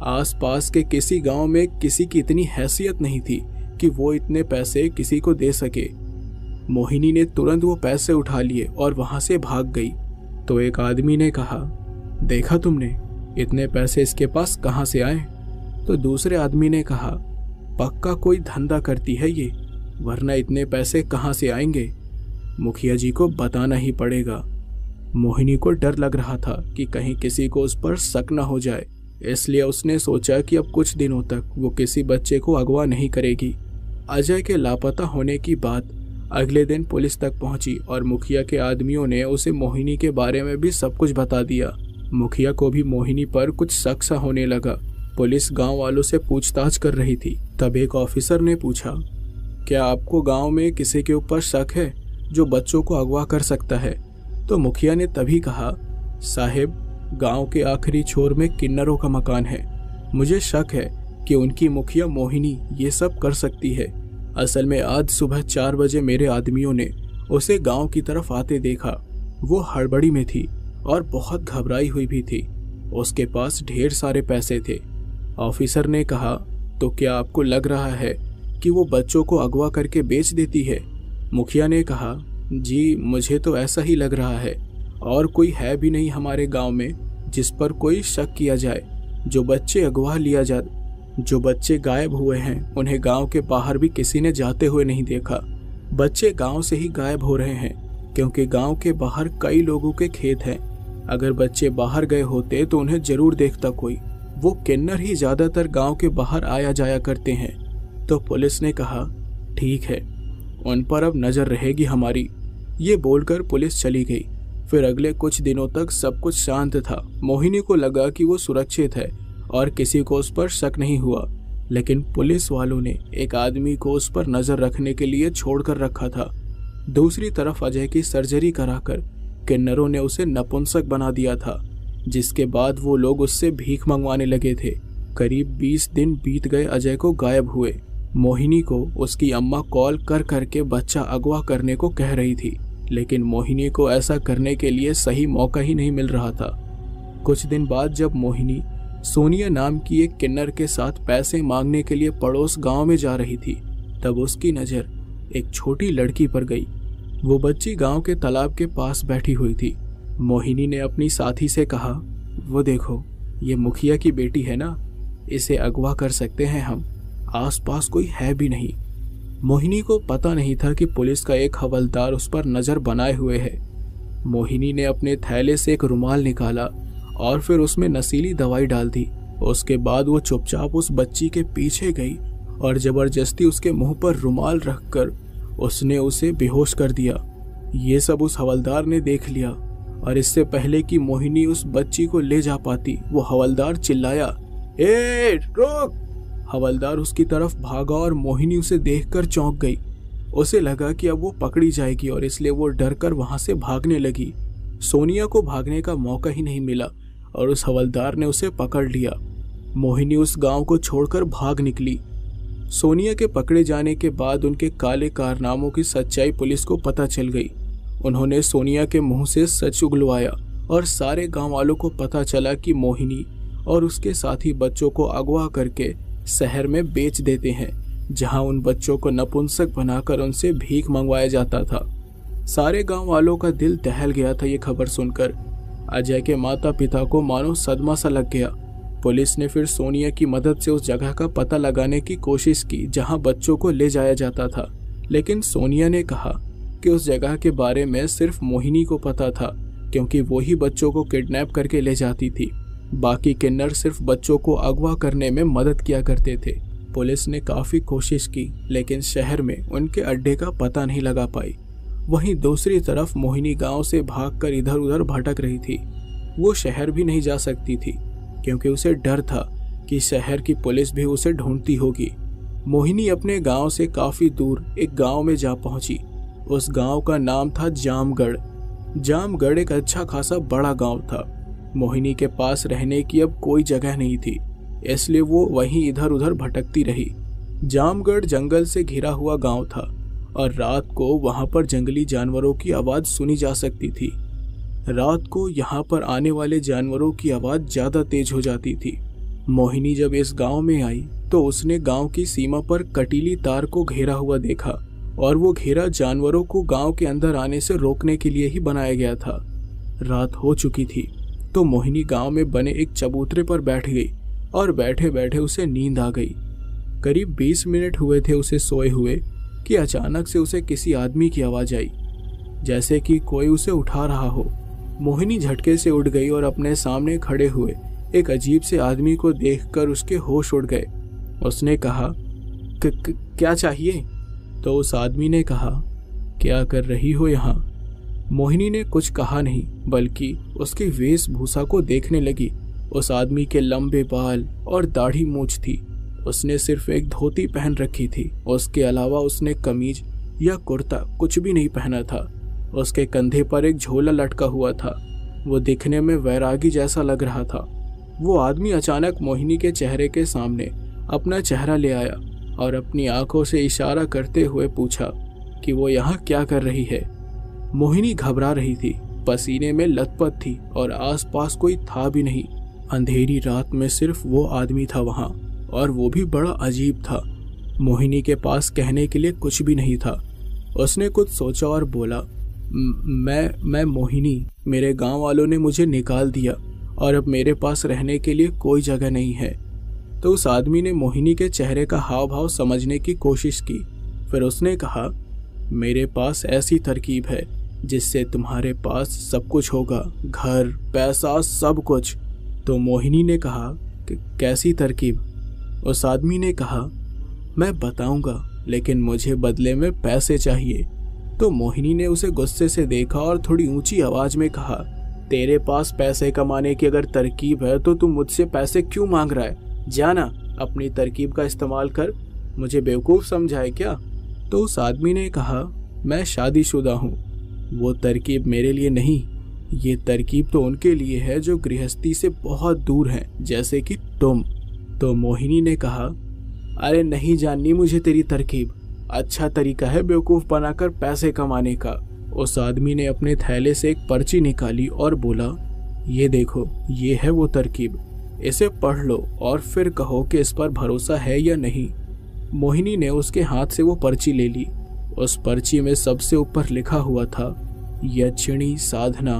आसपास के किसी गांव में किसी की इतनी हैसियत नहीं थी कि वो इतने पैसे किसी को दे सके। मोहिनी ने तुरंत वो पैसे उठा लिए और वहां से भाग गई। तो एक आदमी ने कहा, देखा तुमने, इतने पैसे इसके पास कहाँ से आए? तो दूसरे आदमी ने कहा, पक्का कोई धंधा करती है ये, वरना इतने पैसे कहाँ से आएंगे? मुखिया जी को बताना ही पड़ेगा। मोहिनी को डर लग रहा था कि कहीं किसी को उस पर शक न हो जाए, इसलिए उसने सोचा कि अब कुछ दिनों तक वो किसी बच्चे को अगवा नहीं करेगी। अजय के लापता होने की बात अगले दिन पुलिस तक पहुंची और मुखिया के आदमियों ने उसे मोहिनी के बारे में भी सब कुछ बता दिया। मुखिया को भी मोहिनी पर कुछ शक सा होने लगा। पुलिस गांव वालों से पूछताछ कर रही थी। तब एक ऑफिसर ने पूछा, क्या आपको गांव में किसी के ऊपर शक है जो बच्चों को अगवा कर सकता है? तो मुखिया ने तभी कहा, साहिब, गांव के आखिरी छोर में किन्नरों का मकान है। मुझे शक है कि उनकी मुखिया मोहिनी ये सब कर सकती है। असल में आज सुबह 4 बजे मेरे आदमियों ने उसे गांव की तरफ आते देखा। वो हड़बड़ी में थी और बहुत घबराई हुई भी थी। उसके पास ढेर सारे पैसे थे। ऑफिसर ने कहा, तो क्या आपको लग रहा है कि वो बच्चों को अगवा करके बेच देती है? मुखिया ने कहा, जी मुझे तो ऐसा ही लग रहा है, और कोई है भी नहीं हमारे गांव में जिस पर कोई शक किया जाए। जो बच्चे गायब हुए हैं उन्हें गांव के बाहर भी किसी ने जाते हुए नहीं देखा। बच्चे गांव से ही गायब हो रहे हैं क्योंकि गांव के बाहर कई लोगों के खेत हैं। अगर बच्चे बाहर गए होते तो उन्हें जरूर देखता कोई। वो किन्नर ही ज्यादातर गांव के बाहर आया जाया करते हैं। तो पुलिस ने कहा, ठीक है, उन पर अब नजर रहेगी हमारी। ये बोलकर पुलिस चली गई। फिर अगले कुछ दिनों तक सब कुछ शांत था। मोहिनी को लगा कि वो सुरक्षित है और किसी को उस पर शक नहीं हुआ, लेकिन पुलिस वालों ने एक आदमी को उस पर नजर रखने के लिए छोड़कर रखा था। दूसरी तरफ अजय की सर्जरी कराकर किन्नरों ने उसे नपुंसक बना दिया था, जिसके बाद वो लोग उससे भीख मंगवाने लगे थे। करीब 20 दिन बीत गए अजय को गायब हुए। मोहिनी को उसकी अम्मा कॉल कर करके बच्चा अगवा करने को कह रही थी, लेकिन मोहिनी को ऐसा करने के लिए सही मौका ही नहीं मिल रहा था। कुछ दिन बाद जब मोहिनी सोनिया नाम की एक किन्नर के साथ पैसे मांगने के लिए पड़ोस गांव में जा रही थी, तब उसकी नज़र एक छोटी लड़की पर गई। वो बच्ची गांव के तालाब के पास बैठी हुई थी। मोहिनी ने अपनी साथी से कहा, वो देखो, ये मुखिया की बेटी है ना, इसे अगवा कर सकते हैं हम, आसपास कोई है भी नहीं। मोहिनी को पता नहीं था कि पुलिस का एक हवलदार उस पर नज़र बनाए हुए है। मोहिनी ने अपने थैले से एक रुमाल निकाला और फिर उसमें नशीली दवाई डाल दी। उसके बाद वो चुपचाप उस बच्ची के पीछे गई और जबरदस्ती उसके मुंह पर रुमाल रखकर उसने उसे बेहोश कर दिया। ये सब उस हवलदार ने देख लिया और इससे पहले कि मोहिनी उस बच्ची को ले जा पाती, वो हवलदार चिल्लाया, ए रुक! हवलदार उसकी तरफ भागा और मोहिनी उसे देखकर चौंक गई। उसे लगा कि अब वो पकड़ी जाएगी और इसलिए वो डरकर वहां से भागने लगी। सोनिया को भागने का मौका ही नहीं मिला और उस हवलदार ने उसे पकड़ लिया। मोहिनी उस गांव को छोड़कर भाग निकली। सोनिया के पकड़े जाने के बाद उनके काले कारनामों की सच्चाई पुलिस को पता चल गई। उन्होंने सोनिया के मुंह से सच उगलवाया और सारे गांव वालों को पता चला कि मोहिनी और उसके साथी बच्चों को अगवा करके शहर में बेच देते हैं, जहां उन बच्चों को नपुंसक बनाकर उनसे भीख मंगवाया जाता था। सारे गांव वालों का दिल दहल गया था ये खबर सुनकर। अजय के माता पिता को मानो सदमा सा लग गया। पुलिस ने फिर सोनिया की मदद से उस जगह का पता लगाने की कोशिश की जहां बच्चों को ले जाया जाता था, लेकिन सोनिया ने कहा कि उस जगह के बारे में सिर्फ मोहिनी को पता था, क्योंकि वो ही बच्चों को किडनैप करके ले जाती थी। बाकी किन्नर सिर्फ बच्चों को अगवा करने में मदद किया करते थे। पुलिस ने काफ़ी कोशिश की, लेकिन शहर में उनके अड्डे का पता नहीं लगा पाई। वहीं दूसरी तरफ मोहिनी गांव से भागकर इधर उधर भटक रही थी। वो शहर भी नहीं जा सकती थी, क्योंकि उसे डर था कि शहर की पुलिस भी उसे ढूंढती होगी। मोहिनी अपने गांव से काफ़ी दूर एक गांव में जा पहुंची। उस गांव का नाम था जामगढ़। जामगढ़ एक अच्छा खासा बड़ा गांव था। मोहिनी के पास रहने की अब कोई जगह नहीं थी, इसलिए वो वहीं इधर उधर भटकती रही। जामगढ़ जंगल से घिरा हुआ गांव था और रात को वहां पर जंगली जानवरों की आवाज़ सुनी जा सकती थी। रात को यहाँ पर आने वाले जानवरों की आवाज़ ज़्यादा तेज हो जाती थी। मोहिनी जब इस गांव में आई तो उसने गांव की सीमा पर कटीली तार को घेरा हुआ देखा और वो घेरा जानवरों को गांव के अंदर आने से रोकने के लिए ही बनाया गया था। रात हो चुकी थी तो मोहिनी गांव में बने एक चबूतरे पर बैठ गई और बैठे बैठे उसे नींद आ गई। करीब 20 मिनट हुए थे उसे सोए हुए कि अचानक से उसे किसी आदमी की आवाज़ आई, जैसे कि कोई उसे उठा रहा हो। मोहिनी झटके से उठ गई और अपने सामने खड़े हुए एक अजीब से आदमी को देखकर उसके होश उड़ गए। उसने कहा, क्या चाहिए? तो उस आदमी ने कहा, क्या कर रही हो यहाँ? मोहिनी ने कुछ कहा नहीं, बल्कि उसकी वेशभूषा को देखने लगी। उस आदमी के लंबे बाल और दाढ़ी मूंछ थी। उसने सिर्फ एक धोती पहन रखी थी। उसके अलावा उसने कमीज या कुर्ता कुछ भी नहीं पहना था। उसके कंधे पर एक झोला लटका हुआ था। वो दिखने में वैरागी जैसा लग रहा था। वो आदमी अचानक मोहिनी के चेहरे के सामने अपना चेहरा ले आया और अपनी आंखों से इशारा करते हुए पूछा कि वो यहाँ क्या कर रही है। मोहिनी घबरा रही थी, पसीने में लथपथ थी और आसपास कोई था भी नहीं। अंधेरी रात में सिर्फ वो आदमी था वहाँ, और वो भी बड़ा अजीब था। मोहिनी के पास कहने के लिए कुछ भी नहीं था। उसने कुछ सोचा और बोला, मैं मोहिनी, मेरे गांव वालों ने मुझे निकाल दिया और अब मेरे पास रहने के लिए कोई जगह नहीं है। तो उस आदमी ने मोहिनी के चेहरे का हाव भाव समझने की कोशिश की। फिर उसने कहा, मेरे पास ऐसी तरकीब है जिससे तुम्हारे पास सब कुछ होगा, घर, पैसा, सब कुछ। तो मोहिनी ने कहा कि कैसी तरकीब? उस आदमी ने कहा, मैं बताऊंगा, लेकिन मुझे बदले में पैसे चाहिए। तो मोहिनी ने उसे गुस्से से देखा और थोड़ी ऊंची आवाज में कहा, तेरे पास पैसे कमाने की अगर तरकीब है तो तू मुझसे पैसे क्यों मांग रहा है? जाना, अपनी तरकीब का इस्तेमाल कर। मुझे बेवकूफ़ समझा है क्या? तो उस आदमी ने कहा, मैं शादीशुदा हूँ, वो तरकीब मेरे लिए नहीं। ये तरकीब तो उनके लिए है जो गृहस्थी से बहुत दूर हैं, जैसे कि तुम। तो मोहिनी ने कहा, अरे नहीं जाननी मुझे तेरी तरकीब। अच्छा तरीका है बेवकूफ़ बनाकर पैसे कमाने का। उस आदमी ने अपने थैले से एक पर्ची निकाली और बोला, ये देखो, ये है वो तरकीब, इसे पढ़ लो और फिर कहो कि इस पर भरोसा है या नहीं। मोहिनी ने उसके हाथ से वो पर्ची ले ली। उस पर्ची में सबसे ऊपर लिखा हुआ था, यक्षिणी साधना।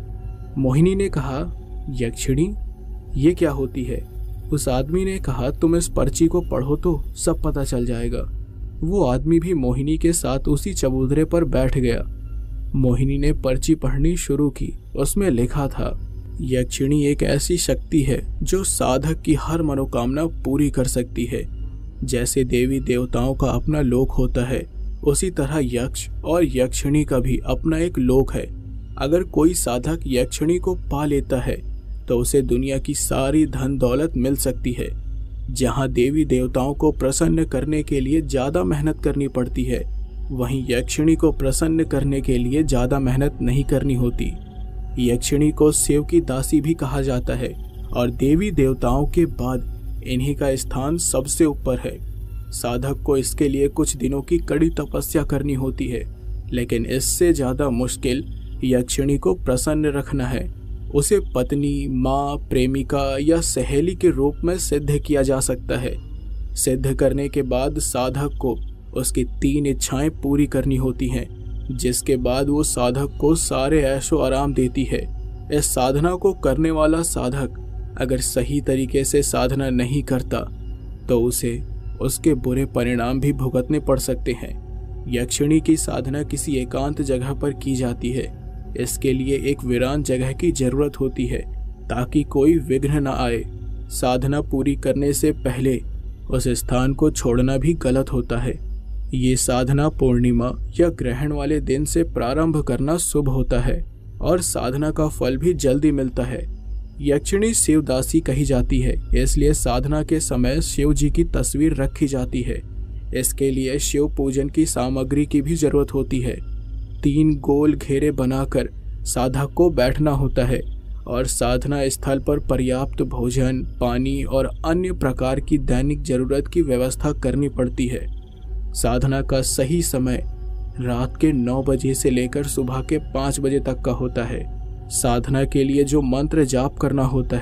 मोहिनी ने कहा, यक्षिणी, ये क्या होती है? उस आदमी ने कहा, तुम इस पर्ची को पढ़ो तो सब पता चल जाएगा। वो आदमी भी मोहिनी के साथ उसी चबूतरे पर बैठ गया। मोहिनी ने पर्ची पढ़नी शुरू की। उसमें लिखा था, यक्षिणी एक ऐसी शक्ति है जो साधक की हर मनोकामना पूरी कर सकती है। जैसे देवी देवताओं का अपना लोक होता है, उसी तरह यक्ष और यक्षिणी का भी अपना एक लोक है। अगर कोई साधक यक्षिणी को पा लेता है तो उसे दुनिया की सारी धन दौलत मिल सकती है। जहाँ देवी देवताओं को प्रसन्न करने के लिए ज़्यादा मेहनत करनी पड़ती है, वहीं यक्षिणी को प्रसन्न करने के लिए ज़्यादा मेहनत नहीं करनी होती। यक्षिणी को शिव की दासी भी कहा जाता है और देवी देवताओं के बाद इन्हीं का स्थान सबसे ऊपर है। साधक को इसके लिए कुछ दिनों की कड़ी तपस्या करनी होती है, लेकिन इससे ज़्यादा मुश्किल यक्षिणी को प्रसन्न रखना है। उसे पत्नी, माँ, प्रेमिका या सहेली के रूप में सिद्ध किया जा सकता है। सिद्ध करने के बाद साधक को उसकी 3 इच्छाएं पूरी करनी होती हैं, जिसके बाद वो साधक को सारे ऐशो आराम देती है। इस साधना को करने वाला साधक अगर सही तरीके से साधना नहीं करता तो उसे उसके बुरे परिणाम भी भुगतने पड़ सकते हैं। यक्षिणी की साधना किसी एकांत जगह पर की जाती है। इसके लिए एक वीरान जगह की जरूरत होती है ताकि कोई विघ्न न आए। साधना पूरी करने से पहले उस स्थान को छोड़ना भी गलत होता है। ये साधना पूर्णिमा या ग्रहण वाले दिन से प्रारंभ करना शुभ होता है और साधना का फल भी जल्दी मिलता है। यक्षिणी शिवदासी कही जाती है, इसलिए साधना के समय शिव जी की तस्वीर रखी जाती है। इसके लिए शिव पूजन की सामग्री की भी जरूरत होती है। 3 गोल घेरे बनाकर साधक को बैठना होता है और साधना स्थल पर पर्याप्त भोजन, पानी और अन्य प्रकार की दैनिक जरूरत की व्यवस्था करनी पड़ती है। साधना का सही समय रात के 9 बजे से लेकर सुबह के 5 बजे तक का होता है। साधना के लिए जो मंत्र जाप करना होता है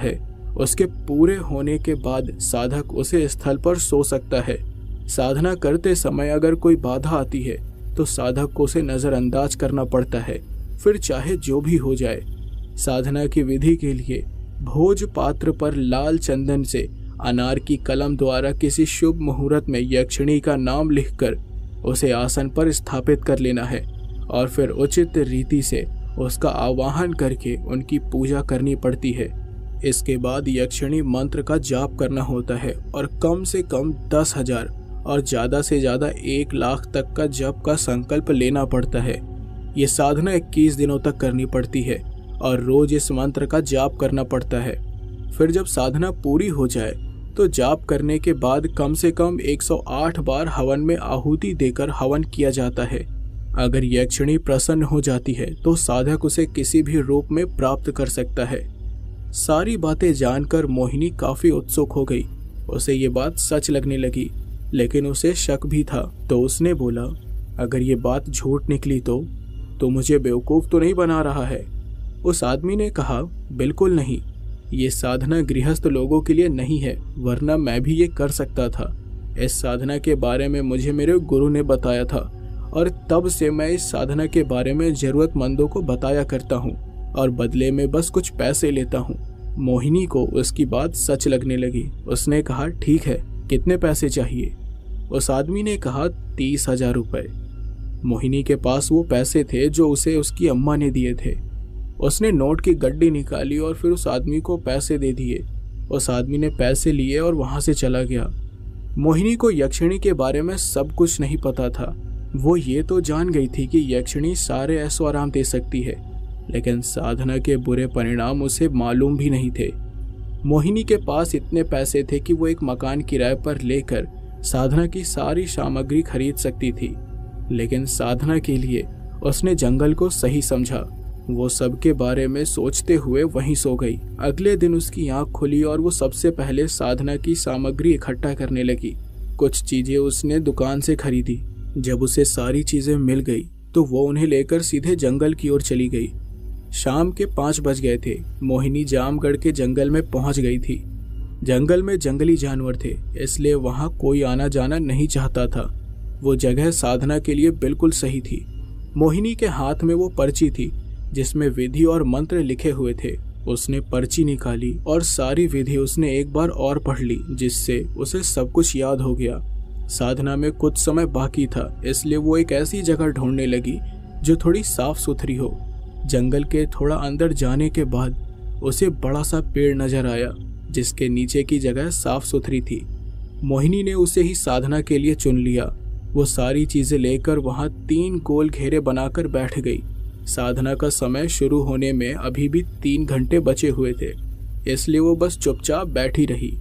उसके पूरे होने के बाद साधक उसे स्थल पर सो सकता है। साधना करते समय अगर कोई बाधा आती है तो साधक को उसे नजरअंदाज करना पड़ता है, फिर चाहे जो भी हो जाए। साधना की विधि के लिए भोज पात्र पर लाल चंदन से अनार की कलम द्वारा किसी शुभ मुहूर्त में यक्षिणी का नाम लिखकर उसे आसन पर स्थापित कर लेना है और फिर उचित रीति से उसका आवाहन करके उनकी पूजा करनी पड़ती है। इसके बाद यक्षिणी मंत्र का जाप करना होता है और कम से कम 10,000 और ज़्यादा से ज़्यादा 1 लाख तक का जप का संकल्प लेना पड़ता है। ये साधना 21 दिनों तक करनी पड़ती है और रोज इस मंत्र का जाप करना पड़ता है। फिर जब साधना पूरी हो जाए तो जाप करने के बाद कम से कम 108 बार हवन में आहुति देकर हवन किया जाता है। अगर यक्षिणी प्रसन्न हो जाती है तो साधक उसे किसी भी रूप में प्राप्त कर सकता है। सारी बातें जानकर मोहिनी काफी उत्सुक हो गई। उसे ये बात सच लगने लगी, लेकिन उसे शक भी था। तो उसने बोला, अगर ये बात झूठ निकली तो मुझे बेवकूफ तो नहीं बना रहा है? उस आदमी ने कहा, बिल्कुल नहीं, ये साधना गृहस्थ लोगों के लिए नहीं है, वरना मैं भी ये कर सकता था। इस साधना के बारे में मुझे मेरे गुरु ने बताया था और तब से मैं इस साधना के बारे में जरूरतमंदों को बताया करता हूँ और बदले में बस कुछ पैसे लेता हूँ। मोहिनी को उसकी बात सच लगने लगी। उसने कहा, ठीक है, कितने पैसे चाहिए? उस आदमी ने कहा, 30,000 रुपये। मोहिनी के पास वो पैसे थे जो उसे उसकी अम्मा ने दिए थे। उसने नोट की गड्डी निकाली और फिर उस आदमी को पैसे दे दिए। उस आदमी ने पैसे लिए और वहां से चला गया। मोहिनी को यक्षिणी के बारे में सब कुछ नहीं पता था। वो ये तो जान गई थी कि यक्षिणी सारे ऐशो आराम दे सकती है, लेकिन साधना के बुरे परिणाम उसे मालूम भी नहीं थे। मोहिनी के पास इतने पैसे थे कि वो एक मकान किराए पर लेकर साधना की सारी सामग्री खरीद सकती थी, लेकिन साधना के लिए उसने जंगल को सही समझा। वो सबके बारे में सोचते हुए वहीं सो गई। अगले दिन उसकी आंख खुली और वो सबसे पहले साधना की सामग्री इकट्ठा करने लगी। कुछ चीजें उसने दुकान से खरीदी। जब उसे सारी चीजें मिल गई तो वो उन्हें लेकर सीधे जंगल की ओर चली गई। शाम के 5 बज गए थे। मोहिनी जामगढ़ के जंगल में पहुंच गई थी। जंगल में जंगली जानवर थे, इसलिए वहां कोई आना जाना नहीं चाहता था। वो जगह साधना के लिए बिल्कुल सही थी। मोहिनी के हाथ में वो पर्ची थी जिसमें विधि और मंत्र लिखे हुए थे। उसने पर्ची निकाली और सारी विधि उसने एक बार और पढ़ ली, जिससे उसे सब कुछ याद हो गया। साधना में कुछ समय बाकी था, इसलिए वो एक ऐसी जगह ढूंढने लगी जो थोड़ी साफ सुथरी हो। जंगल के थोड़ा अंदर जाने के बाद उसे बड़ा सा पेड़ नजर आया जिसके नीचे की जगह साफ सुथरी थी। मोहिनी ने उसे ही साधना के लिए चुन लिया। वो सारी चीजें लेकर वहां 3 गोल घेरे बनाकर बैठ गई। साधना का समय शुरू होने में अभी भी 3 घंटे बचे हुए थे, इसलिए वो बस चुपचाप बैठी रही।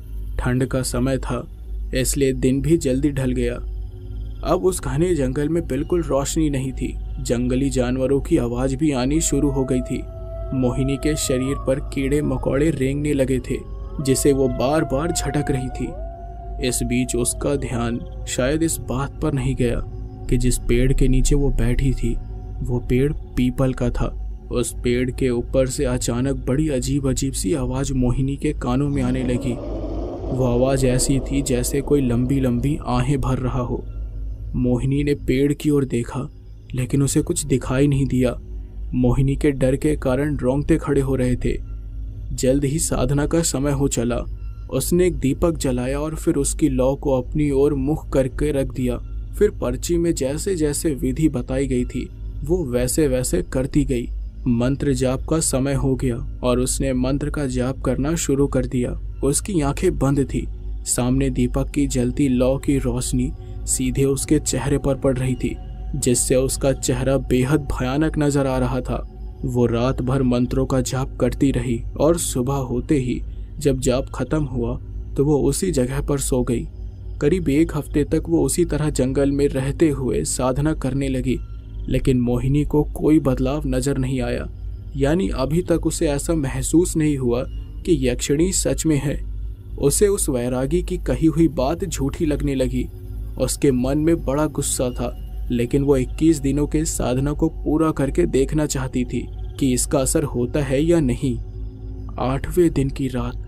ठंड का समय था, इसलिए दिन भी जल्दी ढल गया। अब उस घने जंगल में बिल्कुल रोशनी नहीं थी। जंगली जानवरों की आवाज भी आनी शुरू हो गई थी। मोहिनी के शरीर पर कीड़े मकोड़े रेंगने लगे थे, जिसे वो बार बार झटक रही थी। इस बीच उसका ध्यान शायद इस बात पर नहीं गया कि जिस पेड़ के नीचे वो बैठी थी वो पेड़ पीपल का था। उस पेड़ के ऊपर से अचानक बड़ी अजीब अजीब सी आवाज मोहिनी के कानों में आने लगी। वो आवाज ऐसी थी जैसे कोई लंबी लंबी आहें भर रहा हो। मोहिनी ने पेड़ की ओर देखा, लेकिन उसे कुछ दिखाई नहीं दिया। मोहिनी के डर के कारण रोंगटे खड़े हो रहे थे। जल्द ही साधना का समय हो चला। उसने एक दीपक जलाया और फिर उसकी लौ को अपनी ओर मुख करके रख दिया। फिर पर्ची में जैसे जैसे विधि बताई गई थी वो वैसे वैसे करती गई। मंत्र जाप का समय हो गया और उसने मंत्र का जाप करना शुरू कर दिया। उसकी आंखें बंद थी। सामने दीपक की जलती लौ की रोशनी सीधे उसके चेहरे पर पड़ रही थी, जिससे उसका चेहरा बेहद भयानक नजर आ रहा था। वो रात भर मंत्रों का जाप करती रही और सुबह होते ही जब जाप खत्म हुआ तो वो उसी जगह पर सो गई। करीब 1 हफ्ते तक वो उसी तरह जंगल में रहते हुए साधना करने लगी, लेकिन मोहिनी को कोई बदलाव नजर नहीं आया। यानी अभी तक उसे ऐसा महसूस नहीं हुआ कि यक्षिणी सच में है। उसे उस वैरागी की कही हुई बात झूठी लगने लगी। उसके मन में बड़ा गुस्सा था, लेकिन वो 21 दिनों के साधना को पूरा करके देखना चाहती थी कि इसका असर होता है या नहीं। 8वें दिन की रात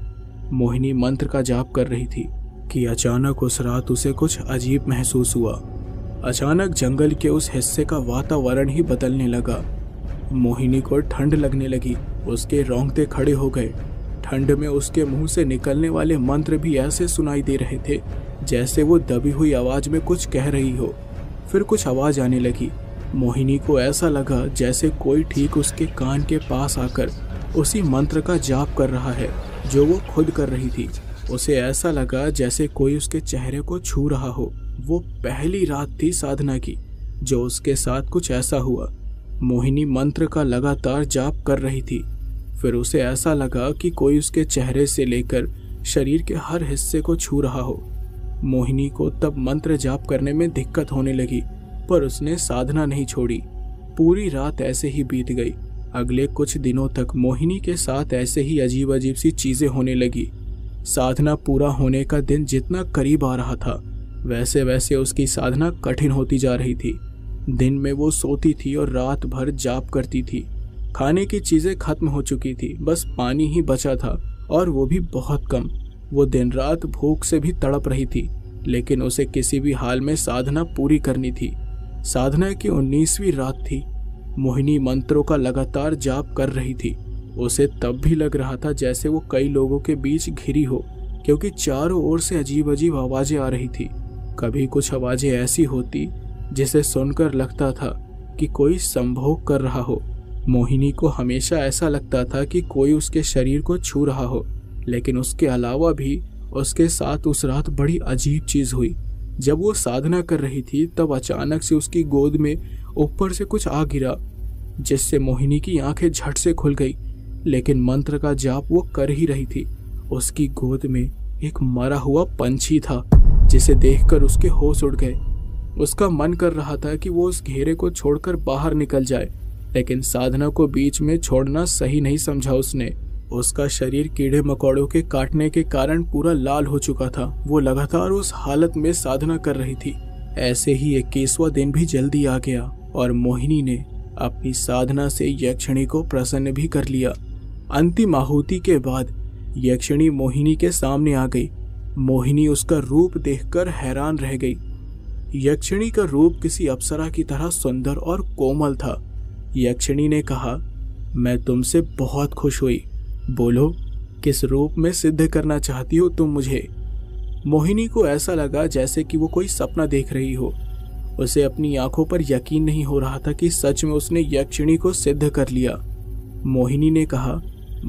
मोहिनी मंत्र का जाप कर रही थी कि अचानक उस रात उसे कुछ अजीब महसूस हुआ। अचानक जंगल के उस हिस्से का वातावरण ही बदलने लगा। मोहिनी को ठंड लगने लगी, उसके रोंगटे खड़े हो गए। ठंड में उसके मुंह से निकलने वाले मंत्र भी ऐसे सुनाई दे रहे थे जैसे वो दबी हुई आवाज में कुछ कह रही हो। फिर कुछ आवाज आने लगी। मोहिनी को ऐसा लगा जैसे कोई ठीक उसके कान के पास आकर उसी मंत्र का जाप कर रहा है जो वो खुद कर रही थी। उसे ऐसा लगा जैसे कोई उसके चेहरे को छू रहा हो। वो पहली रात थी साधना की जो उसके साथ कुछ ऐसा हुआ। मोहिनी मंत्र का लगातार जाप कर रही थी। फिर उसे ऐसा लगा कि कोई उसके चेहरे से लेकर शरीर के हर हिस्से को छू रहा हो। मोहिनी को तब मंत्र जाप करने में दिक्कत होने लगी, पर उसने साधना नहीं छोड़ी। पूरी रात ऐसे ही बीत गई। अगले कुछ दिनों तक मोहिनी के साथ ऐसे ही अजीब अजीब सी चीजें होने लगी। साधना पूरा होने का दिन जितना करीब आ रहा था, वैसे वैसे उसकी साधना कठिन होती जा रही थी। दिन में वो सोती थी और रात भर जाप करती थी। खाने की चीजें खत्म हो चुकी थी, बस पानी ही बचा था, और वो भी बहुत कम। वो दिन रात भूख से भी तड़प रही थी, लेकिन उसे किसी भी हाल में साधना पूरी करनी थी। साधना की 19वीं रात थी। मोहिनी मंत्रों का लगातार जाप कर रही थी। उसे तब भी लग रहा था जैसे वो कई लोगों के बीच घिरी हो, क्योंकि चारों ओर से अजीब अजीब आवाजें आ रही थी। कभी कुछ आवाजें ऐसी होती जिसे सुनकर लगता था कि कोई संभोग कर रहा हो। मोहिनी को हमेशा ऐसा लगता था कि कोई उसके शरीर को छू रहा हो, लेकिन उसके अलावा भी उसके साथ उस रात बड़ी अजीब चीज हुई। जब वो साधना कर रही थी तब अचानक से उसकी गोद में ऊपर से कुछ आ गिरा, जिससे मोहिनी की आंखें झट से खुल गई। लेकिन मंत्र का जाप वो कर ही रही थी। उसकी गोद में एक मरा हुआ पंछी था, जिसे देखकर उसके होश उड़ गए। उसका मन कर रहा था कि वो उस घेरे को छोड़कर बाहर निकल जाए, लेकिन साधना को बीच में छोड़ना सही नहीं समझा उसने। उसका शरीर कीड़े मकोड़ों के काटने के कारण पूरा लाल हो चुका था। वो लगातार उस हालत में साधना कर रही थी। ऐसे ही 21वां दिन भी जल्दी आ गया और मोहिनी ने अपनी साधना से यक्षिणी को प्रसन्न भी कर लिया। अंतिम आहुति के बाद यक्षिणी मोहिनी के सामने आ गई। मोहिनी उसका रूप देखकर हैरान रह गई। यक्षिणी का रूप किसी अप्सरा की तरह सुंदर और कोमल था। यक्षिणी ने कहा, मैं तुमसे बहुत खुश हुई। बोलो, किस रूप में सिद्ध करना चाहती हो तुम मुझे? मोहिनी को ऐसा लगा जैसे कि वो कोई सपना देख रही हो। उसे अपनी आंखों पर यकीन नहीं हो रहा था कि सच में उसने यक्षिणी को सिद्ध कर लिया। मोहिनी ने कहा,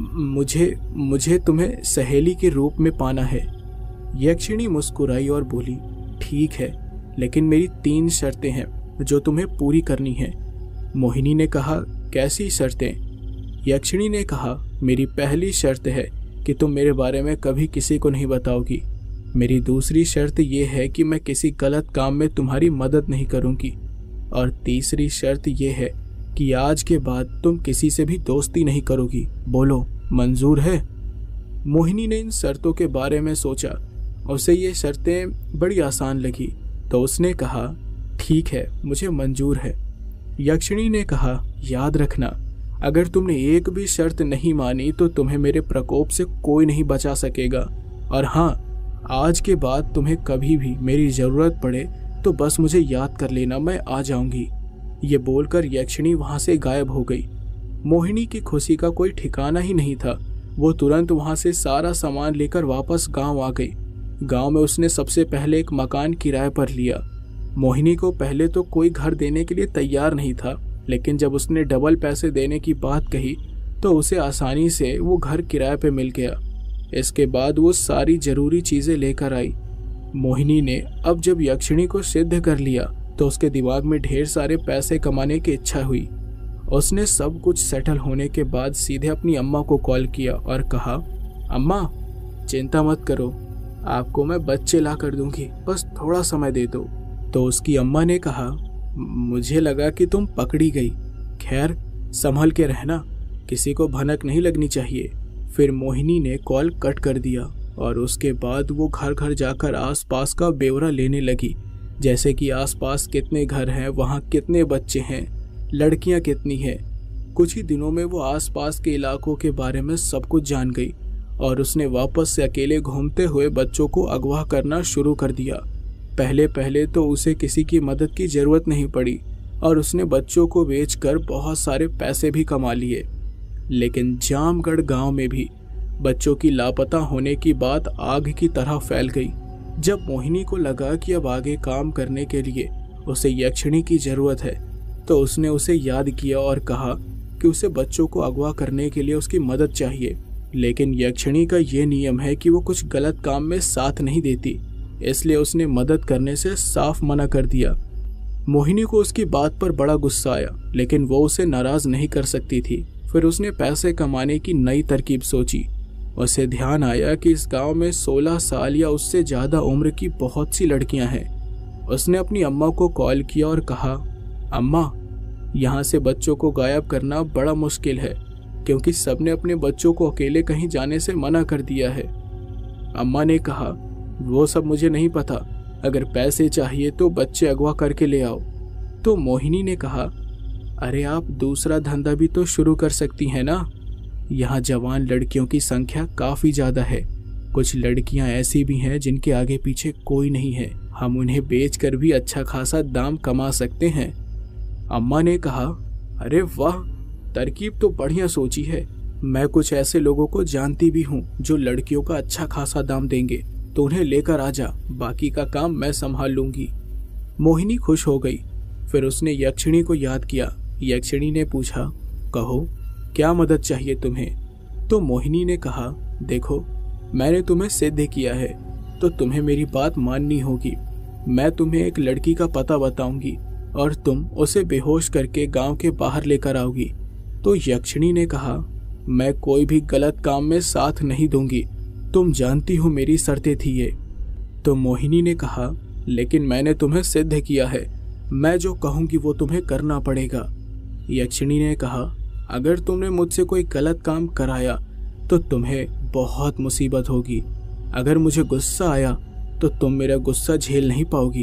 मुझे तुम्हें सहेली के रूप में पाना है। यक्षिणी मुस्कुराई और बोली, ठीक है, लेकिन मेरी 3 शर्तें हैं जो तुम्हें पूरी करनी है। मोहिनी ने कहा, कैसी शर्तें? यक्षिणी ने कहा, मेरी पहली शर्त है कि तुम मेरे बारे में कभी किसी को नहीं बताओगी। मेरी दूसरी शर्त यह है कि मैं किसी गलत काम में तुम्हारी मदद नहीं करूंगी। और तीसरी शर्त यह है कि आज के बाद तुम किसी से भी दोस्ती नहीं करोगी। बोलो, मंजूर है? मोहिनी ने इन शर्तों के बारे में सोचा। उसे ये शर्तें बड़ी आसान लगी, तो उसने कहा, ठीक है, मुझे मंजूर है। यक्षिणी ने कहा, याद रखना, अगर तुमने एक भी शर्त नहीं मानी तो तुम्हें मेरे प्रकोप से कोई नहीं बचा सकेगा। और हाँ, आज के बाद तुम्हें कभी भी मेरी जरूरत पड़े तो बस मुझे याद कर लेना, मैं आ जाऊंगी। ये बोलकर यक्षिणी वहां से गायब हो गई। मोहिनी की खुशी का कोई ठिकाना ही नहीं था। वो तुरंत वहां से सारा सामान लेकर वापस गांव आ गई। गांव में उसने सबसे पहले एक मकान किराए पर लिया। मोहिनी को पहले तो कोई घर देने के लिए तैयार नहीं था, लेकिन जब उसने डबल पैसे देने की बात कही तो उसे आसानी से वो घर किराए पे मिल गया। इसके बाद वो सारी जरूरी चीजें लेकर आई। मोहिनी ने अब जब यक्षिणी को सिद्ध कर लिया तो उसके दिमाग में ढेर सारे पैसे कमाने की इच्छा हुई। उसने सब कुछ सेटल होने के बाद सीधे अपनी अम्मा को कॉल किया और कहा, अम्मा, चिंता मत करो, आपको मैं बच्चे ला कर दूंगी, बस थोड़ा समय दे दो। तो उसकी अम्मा ने कहा, मुझे लगा कि तुम पकड़ी गई। खैर, संभल के रहना, किसी को भनक नहीं लगनी चाहिए। फिर मोहिनी ने कॉल कट कर दिया और उसके बाद वो घर घर जाकर आसपास का ब्यौरा लेने लगी, जैसे कि आसपास कितने घर हैं, वहाँ कितने बच्चे हैं, लड़कियाँ कितनी हैं। कुछ ही दिनों में वो आसपास के इलाकों के बारे में सब कुछ जान गई और उसने वापस से अकेले घूमते हुए बच्चों को अगवा करना शुरू कर दिया। पहले पहले तो उसे किसी की मदद की जरूरत नहीं पड़ी और उसने बच्चों को बेचकर बहुत सारे पैसे भी कमा लिए। लेकिन जामगढ़ गांव में भी बच्चों की लापता होने की बात आग की तरह फैल गई। जब मोहिनी को लगा कि अब आगे काम करने के लिए उसे यक्षिणी की जरूरत है, तो उसने उसे याद किया और कहा कि उसे बच्चों को अगवा करने के लिए उसकी मदद चाहिए। लेकिन यक्षिणी का ये नियम है कि वो कुछ गलत काम में साथ नहीं देती, इसलिए उसने मदद करने से साफ मना कर दिया। मोहिनी को उसकी बात पर बड़ा गुस्सा आया, लेकिन वो उसे नाराज नहीं कर सकती थी। फिर उसने पैसे कमाने की नई तरकीब सोची। उसे ध्यान आया कि इस गांव में 16 साल या उससे ज़्यादा उम्र की बहुत सी लड़कियां हैं। उसने अपनी अम्मा को कॉल किया और कहा, अम्मा, यहाँ से बच्चों को गायब करना बड़ा मुश्किल है, क्योंकि सबने अपने बच्चों को अकेले कहीं जाने से मना कर दिया है। अम्मा ने कहा, वो सब मुझे नहीं पता, अगर पैसे चाहिए तो बच्चे अगवा करके ले आओ। तो मोहिनी ने कहा, अरे आप दूसरा धंधा भी तो शुरू कर सकती हैं ना। यहाँ जवान लड़कियों की संख्या काफ़ी ज़्यादा है। कुछ लड़कियाँ ऐसी भी हैं जिनके आगे पीछे कोई नहीं है, हम उन्हें बेचकर भी अच्छा खासा दाम कमा सकते हैं। अम्मा ने कहा, अरे वाह, तरकीब तो बढ़िया सोची है। मैं कुछ ऐसे लोगों को जानती भी हूँ जो लड़कियों का अच्छा खासा दाम देंगे, तो उन्हें लेकर आ जा, बाकी का काम मैं संभाल लूंगी। मोहिनी खुश हो गई। फिर उसने यक्षिणी को याद किया। यक्षिणी ने पूछा, कहो क्या मदद चाहिए तुम्हें। तो मोहिनी ने कहा, देखो, मैंने तुम्हें सिद्ध किया है तो तुम्हें मेरी बात माननी होगी। मैं तुम्हें एक लड़की का पता बताऊंगी और तुम उसे बेहोश करके गांव के बाहर लेकर आओगी। तो यक्षिणी ने कहा, मैं कोई भी गलत काम में साथ नहीं दूंगी, तुम जानती हो मेरी शर्तें थी ये। तो मोहिनी ने कहा, लेकिन मैंने तुम्हें सिद्ध किया है, मैं जो कहूंगी वो तुम्हें करना पड़ेगा। यक्षिणी ने कहा, अगर तुमने मुझसे कोई गलत काम कराया तो तुम्हें बहुत मुसीबत होगी। अगर मुझे गुस्सा आया तो तुम मेरा गुस्सा झेल नहीं पाओगी।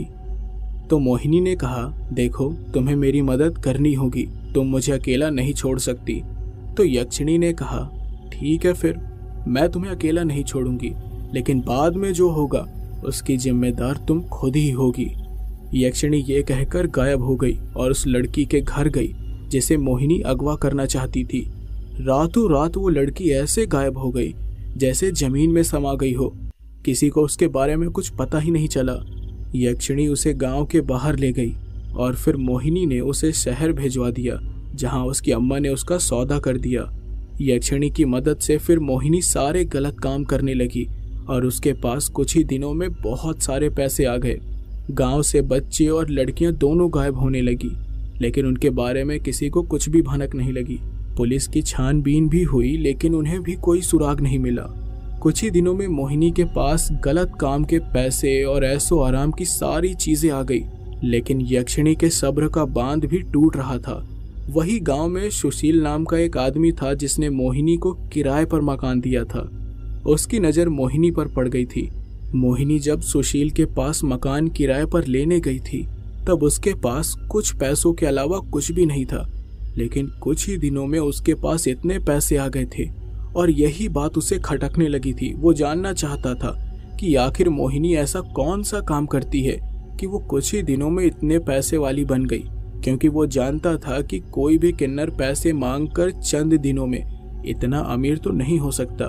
तो मोहिनी ने कहा, देखो, तुम्हें मेरी मदद करनी होगी, तुम मुझे अकेला नहीं छोड़ सकती। तो यक्षिणी ने कहा, ठीक है, फिर मैं तुम्हें अकेला नहीं छोड़ूंगी, लेकिन बाद में जो होगा उसकी जिम्मेदार तुम खुद ही होगी। यक्षिणी ये कहकर गायब हो गई और उस लड़की के घर गई जिसे मोहिनी अगवा करना चाहती थी। रातों रात वो लड़की ऐसे गायब हो गई जैसे जमीन में समा गई हो। किसी को उसके बारे में कुछ पता ही नहीं चला। यक्षिणी उसे गांव के बाहर ले गई और फिर मोहिनी ने उसे शहर भिजवा दिया, जहां उसकी अम्मा ने उसका सौदा कर दिया। यक्षिणी की मदद से फिर मोहिनी सारे गलत काम करने लगी और उसके पास कुछ ही दिनों में बहुत सारे पैसे आ गए। गांव से बच्चे और लड़कियां दोनों गायब होने लगी, लेकिन उनके बारे में किसी को कुछ भी भनक नहीं लगी। पुलिस की छानबीन भी हुई, लेकिन उन्हें भी कोई सुराग नहीं मिला। कुछ ही दिनों में मोहिनी के पास गलत काम के पैसे और ऐशो आराम की सारी चीजें आ गई, लेकिन यक्षिणी के सब्र का बांध भी टूट रहा था। वही गांव में सुशील नाम का एक आदमी था जिसने मोहिनी को किराए पर मकान दिया था। उसकी नज़र मोहिनी पर पड़ गई थी। मोहिनी जब सुशील के पास मकान किराए पर लेने गई थी तब उसके पास कुछ पैसों के अलावा कुछ भी नहीं था, लेकिन कुछ ही दिनों में उसके पास इतने पैसे आ गए थे और यही बात उसे खटकने लगी थी। वो जानना चाहता था कि आखिर मोहिनी ऐसा कौन सा काम करती है कि वो कुछ ही दिनों में इतने पैसे वाली बन गई, क्योंकि वो जानता था कि कोई भी किन्नर पैसे मांगकर चंद दिनों में इतना अमीर तो नहीं हो सकता।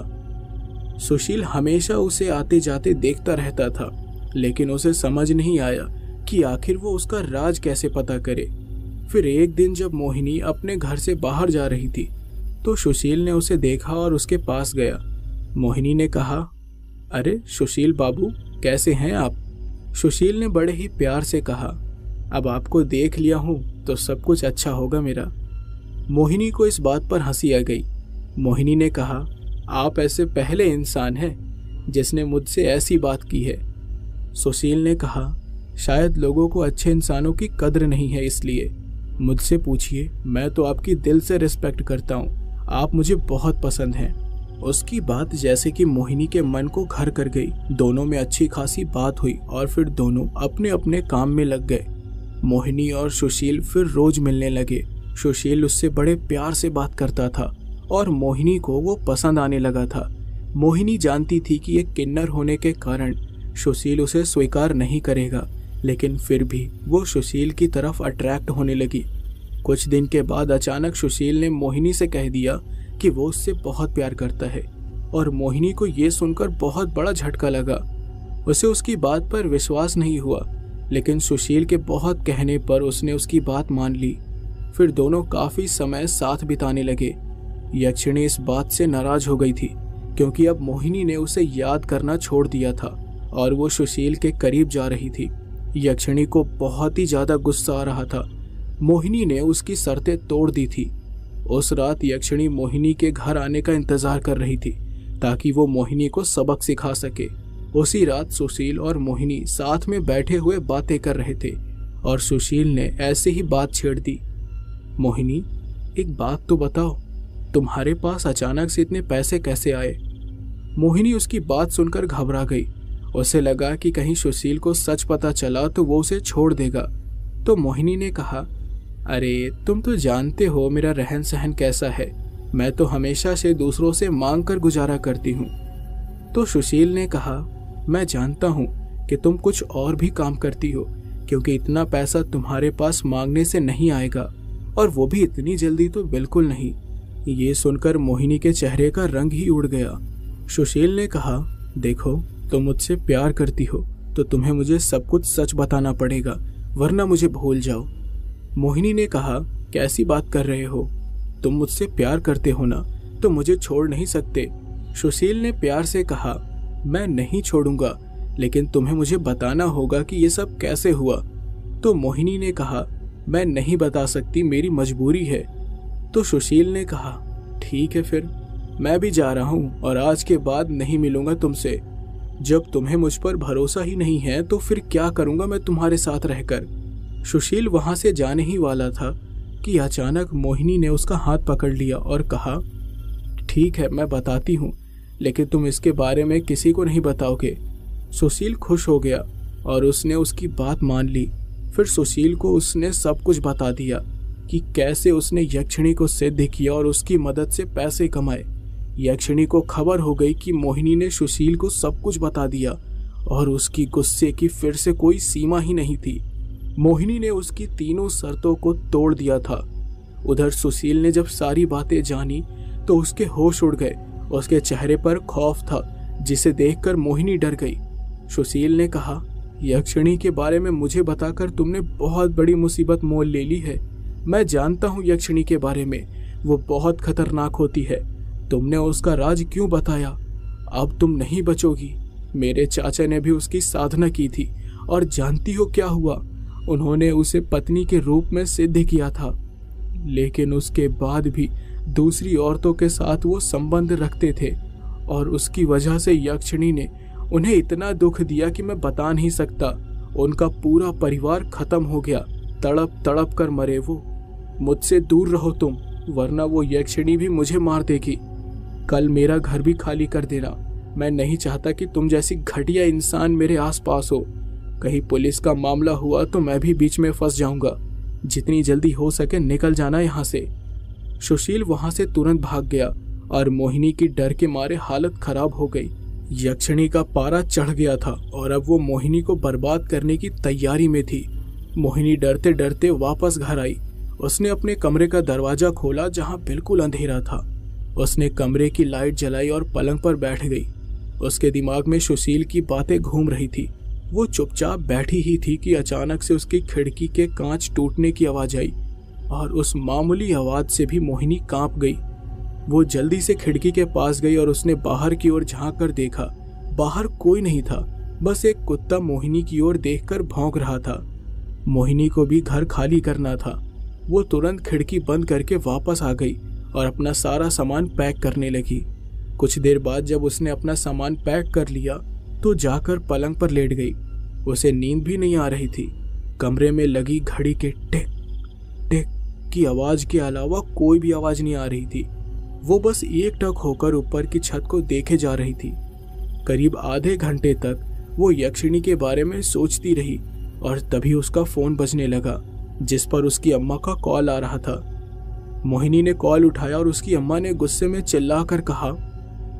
सुशील हमेशा उसे आते जाते देखता रहता था, लेकिन उसे समझ नहीं आया कि आखिर वो उसका राज कैसे पता करे। फिर एक दिन जब मोहिनी अपने घर से बाहर जा रही थी तो सुशील ने उसे देखा और उसके पास गया। मोहिनी ने कहा, अरे सुशील बाबू, कैसे हैं आप? सुशील ने बड़े ही प्यार से कहा, अब आपको देख लिया हूँ तो सब कुछ अच्छा होगा मेरा। मोहिनी को इस बात पर हंसी आ गई। मोहिनी ने कहा, आप ऐसे पहले इंसान हैं जिसने मुझसे ऐसी बात की है। सुशील ने कहा, शायद लोगों को अच्छे इंसानों की कद्र नहीं है, इसलिए मुझसे पूछिए, मैं तो आपकी दिल से रिस्पेक्ट करता हूँ, आप मुझे बहुत पसंद हैं। उसकी बात जैसे कि मोहिनी के मन को घर कर गई। दोनों में अच्छी खासी बात हुई और फिर दोनों अपने अपने काम में लग गए। मोहिनी और सुशील फिर रोज मिलने लगे। सुशील उससे बड़े प्यार से बात करता था और मोहिनी को वो पसंद आने लगा था। मोहिनी जानती थी कि एक किन्नर होने के कारण सुशील उसे स्वीकार नहीं करेगा, लेकिन फिर भी वो सुशील की तरफ अट्रैक्ट होने लगी। कुछ दिन के बाद अचानक सुशील ने मोहिनी से कह दिया कि वो उससे बहुत प्यार करता है, और मोहिनी को ये सुनकर बहुत बड़ा झटका लगा। उसे उसकी बात पर विश्वास नहीं हुआ, लेकिन सुशील के बहुत कहने पर उसने उसकी बात मान ली। फिर दोनों काफी समय साथ बिताने लगे। यक्षिणी इस बात से नाराज हो गई थी, क्योंकि अब मोहिनी ने उसे याद करना छोड़ दिया था और वो सुशील के करीब जा रही थी। यक्षिणी को बहुत ही ज्यादा गुस्सा आ रहा था। मोहिनी ने उसकी शर्तें तोड़ दी थी। उस रात यक्षिणी मोहिनी के घर आने का इंतजार कर रही थी ताकि वो मोहिनी को सबक सिखा सके। उसी रात सुशील और मोहिनी साथ में बैठे हुए बातें कर रहे थे और सुशील ने ऐसे ही बात छेड़ दी। मोहिनी, एक बात तो बताओ, तुम्हारे पास अचानक से इतने पैसे कैसे आए? मोहिनी उसकी बात सुनकर घबरा गई। उसे लगा कि कहीं सुशील को सच पता चला तो वो उसे छोड़ देगा। तो मोहिनी ने कहा, अरे तुम तो जानते हो मेरा रहन सहन कैसा है, मैं तो हमेशा से दूसरों से मांग कर गुजारा करती हूँ। तो सुशील ने कहा, मैं जानता हूँ कि तुम कुछ और भी काम करती हो, क्योंकि इतना पैसा तुम्हारे पास मांगने से नहीं आएगा, और वो भी इतनी जल्दी तो बिल्कुल नहीं। ये सुनकर मोहिनी के चेहरे का रंग ही उड़ गया। सुशील ने कहा, देखो तुम मुझसे प्यार करती हो तो तुम्हें मुझे सब कुछ सच बताना पड़ेगा, वरना मुझे भूल जाओ। मोहिनी ने कहा, कैसी बात कर रहे हो? तुम मुझसे प्यार करते हो ना, तो मुझे छोड़ नहीं सकते। सुशील ने प्यार से कहा, मैं नहीं छोड़ूंगा, लेकिन तुम्हें मुझे बताना होगा कि ये सब कैसे हुआ। तो मोहिनी ने कहा, मैं नहीं बता सकती, मेरी मजबूरी है। तो सुशील ने कहा, ठीक है फिर मैं भी जा रहा हूँ और आज के बाद नहीं मिलूंगा तुमसे। जब तुम्हें मुझ पर भरोसा ही नहीं है तो फिर क्या करूंगा मैं तुम्हारे साथ रहकर। सुशील वहां से जाने ही वाला था कि अचानक मोहिनी ने उसका हाथ पकड़ लिया और कहा, ठीक है मैं बताती हूँ, लेकिन तुम इसके बारे में किसी को नहीं बताओगे। सुशील खुश हो गया और उसने उसकी बात मान ली। फिर सुशील को उसने सब कुछ बता दिया कि कैसे उसने यक्षिणी को सिद्ध किया और उसकी मदद से पैसे कमाए। यक्षिणी को खबर हो गई कि मोहिनी ने सुशील को सब कुछ बता दिया और उसकी गुस्से की फिर से कोई सीमा ही नहीं थी। मोहिनी ने उसकी तीनों शर्तों को तोड़ दिया था। उधर सुशील ने जब सारी बातें जानी तो उसके होश उड़ गए। उसके चेहरे पर खौफ था, जिसे देखकर मोहिनी डर गई। सुशील ने कहा, यक्षिणी के बारे में मुझे बताकर तुमने बहुत बड़ी मुसीबत मोल ले ली है। मैं जानता हूँ यक्षिणी के बारे में, वो बहुत खतरनाक होती है। तुमने उसका राज क्यों बताया? अब तुम नहीं बचोगी। मेरे चाचा ने भी उसकी साधना की थी और जानती हो क्या हुआ? उन्होंने उसे पत्नी के रूप में सिद्ध किया था, लेकिन उसके बाद भी दूसरी औरतों के साथ वो संबंध रखते थे और उसकी वजह से यक्षिणी ने उन्हें इतना दुख दिया कि मैं बता नहीं सकता। उनका पूरा परिवार खत्म हो गया, तड़प तड़प कर मरे वो। मुझसे दूर रहो तुम, वरना वो यक्षिणी भी मुझे मार देगी। कल मेरा घर भी खाली कर देना। मैं नहीं चाहता कि तुम जैसी घटिया इंसान मेरे आसपास हो। कहीं पुलिस का मामला हुआ तो मैं भी बीच में फंस जाऊंगा। जितनी जल्दी हो सके निकल जाना यहाँ से। सुशील वहां से तुरंत भाग गया और मोहिनी की डर के मारे हालत खराब हो गई। यक्षिणी का पारा चढ़ गया था और अब वो मोहिनी को बर्बाद करने की तैयारी में थी। मोहिनी डरते डरते वापस घर आई। उसने अपने कमरे का दरवाजा खोला जहां बिल्कुल अंधेरा था। उसने कमरे की लाइट जलाई और पलंग पर बैठ गई। उसके दिमाग में सुशील की बातें घूम रही थी। वो चुपचाप बैठी ही थी कि अचानक से उसकी खिड़की के कांच टूटने की आवाज आई और उस मामूली आवाज से भी मोहिनी कांप गई। वो जल्दी से खिड़की के पास गई और उसने बाहर की ओर झांक कर देखा। बाहर कोई नहीं था, बस एक कुत्ता मोहिनी की ओर देखकर भौंक रहा था। मोहिनी को भी घर खाली करना था। वो तुरंत खिड़की बंद करके वापस आ गई और अपना सारा सामान पैक करने लगी। कुछ देर बाद जब उसने अपना सामान पैक कर लिया तो जाकर पलंग पर लेट गई। उसे नींद भी नहीं आ रही थी। कमरे में लगी घड़ी के टिक टिक की आवाज के अलावा कोई भी आवाज नहीं आ रही थी। वो बस एकटक होकर ऊपर की छत को देखे जा रही थी। करीब आधे घंटे तक वो यक्षिणी के बारे में सोचती रही और तभी उसका फोन बजने लगा, जिस पर उसकी अम्मा का कॉल आ रहा था। मोहिनी ने कॉल उठाया और उसकी अम्मा ने गुस्से में चिल्लाकर कहा,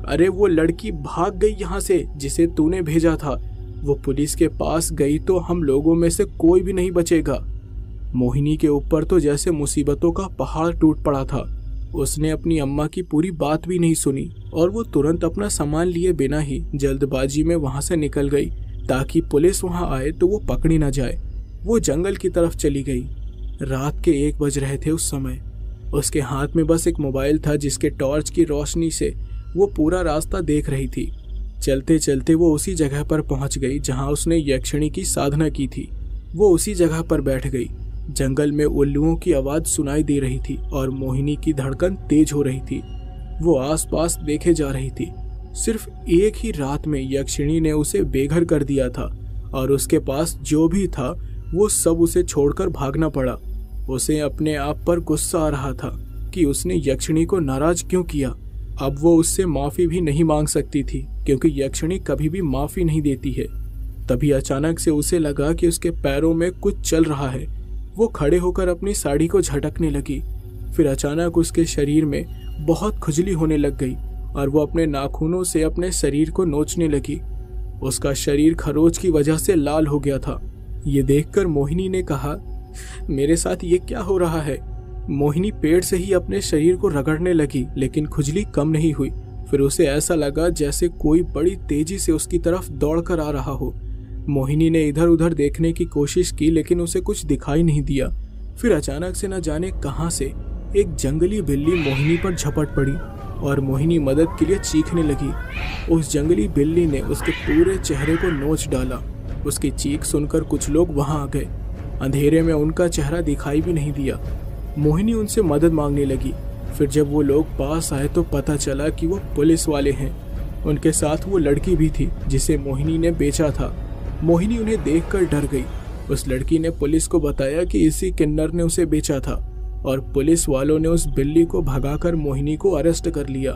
अरे वो लड़की भाग गई यहाँ से जिसे तूने भेजा था। वो पुलिस के पास गई तो हम लोगों में से कोई भी नहीं बचेगा। मोहिनी के ऊपर तो जैसे मुसीबतों का पहाड़ टूट पड़ा था। उसने अपनी अम्मा की पूरी बात भी नहीं सुनी और वो तुरंत अपना सामान लिए बिना ही जल्दबाजी में वहां से निकल गई ताकि पुलिस वहां आए तो वो पकड़ी ना जाए। वो जंगल की तरफ चली गई। रात के 1 बज रहे थे उस समय। उसके हाथ में बस एक मोबाइल था जिसके टॉर्च की रोशनी से वो पूरा रास्ता देख रही थी। चलते चलते वो उसी जगह पर पहुंच गई जहां उसने यक्षिणी की साधना की थी। वो उसी जगह पर बैठ गई। जंगल में उल्लुओं की आवाज सुनाई दे रही थी और मोहिनी की धड़कन तेज हो रही थी। वो आसपास देखे जा रही थी। सिर्फ एक ही रात में यक्षिणी ने उसे बेघर कर दिया था और उसके पास जो भी था वो सब उसे छोड़कर भागना पड़ा। उसे अपने आप पर गुस्सा आ रहा था कि उसने यक्षिणी को नाराज क्यों किया। अब वो उससे माफी भी नहीं मांग सकती थी क्योंकि यक्षिणी कभी भी माफी नहीं देती है। तभी अचानक से उसे लगा कि उसके पैरों में कुछ चल रहा है। वो खड़े होकर अपनी साड़ी को झटकने लगी। फिर अचानक उसके शरीर में बहुत खुजली होने लग गई और वो अपने नाखूनों से अपने शरीर को नोचने लगी। उसका शरीर खरोच की वजह से लाल हो गया था। ये देखकर मोहिनी ने कहा, मेरे साथ ये क्या हो रहा है। मोहिनी पेड़ से ही अपने शरीर को रगड़ने लगी लेकिन खुजली कम नहीं हुई। फिर उसे ऐसा लगा जैसे कोई बड़ी तेजी से उसकी तरफ दौड़कर आ रहा हो। मोहिनी ने इधर उधर देखने की कोशिश की लेकिन उसे कुछ दिखाई नहीं दिया। फिर अचानक से न जाने कहां से एक जंगली बिल्ली मोहिनी पर झपट पड़ी और मोहिनी मदद के लिए चीखने लगी। उस जंगली बिल्ली ने उसके पूरे चेहरे को नोच डाला। उसकी चीख सुनकर कुछ लोग वहां आ गए। अंधेरे में उनका चेहरा दिखाई भी नहीं दिया। मोहिनी उनसे मदद मांगने लगी। फिर जब वो लोग पास आए तो पता चला कि वो पुलिस वाले हैं। उनके साथ वो लड़की भी थी जिसे मोहिनी ने बेचा था। मोहिनी उन्हें देखकर डर गई। उस लड़की ने पुलिस को बताया कि इसी किन्नर ने उसे बेचा था और पुलिस वालों ने उस बिल्ली को भगाकर मोहिनी को अरेस्ट कर लिया।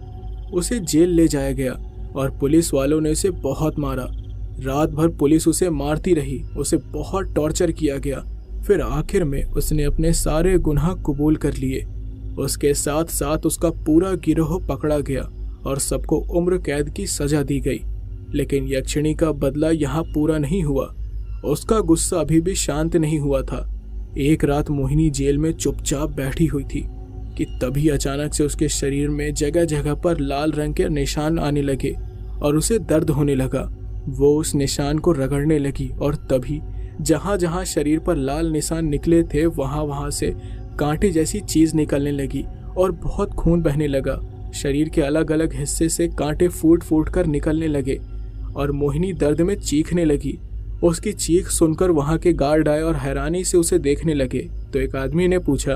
उसे जेल ले जाया गया और पुलिस वालों ने उसे बहुत मारा। रात भर पुलिस उसे मारती रही। उसे बहुत टॉर्चर किया गया। फिर आखिर में उसने अपने सारे गुनाह कबूल कर लिए। उसके साथ साथ उसका पूरा गिरोह पकड़ा गया और सबको उम्र कैद की सजा दी गई। लेकिन यक्षिणी का बदला यहाँ पूरा नहीं हुआ। उसका गुस्सा अभी भी शांत नहीं हुआ था। एक रात मोहिनी जेल में चुपचाप बैठी हुई थी कि तभी अचानक से उसके शरीर में जगह जगह पर लाल रंग के निशान आने लगे और उसे दर्द होने लगा। वो उस निशान को रगड़ने लगी और तभी जहां जहां शरीर पर लाल निशान निकले थे वहां वहां से कांटे जैसी चीज निकलने लगी और बहुत खून बहने लगा। शरीर के अलग अलग हिस्से से कांटे फूट फूट कर निकलने लगे और मोहिनी दर्द में चीखने लगी। उसकी चीख सुनकर वहां के गार्ड आए और हैरानी से उसे देखने लगे तो एक आदमी ने पूछा,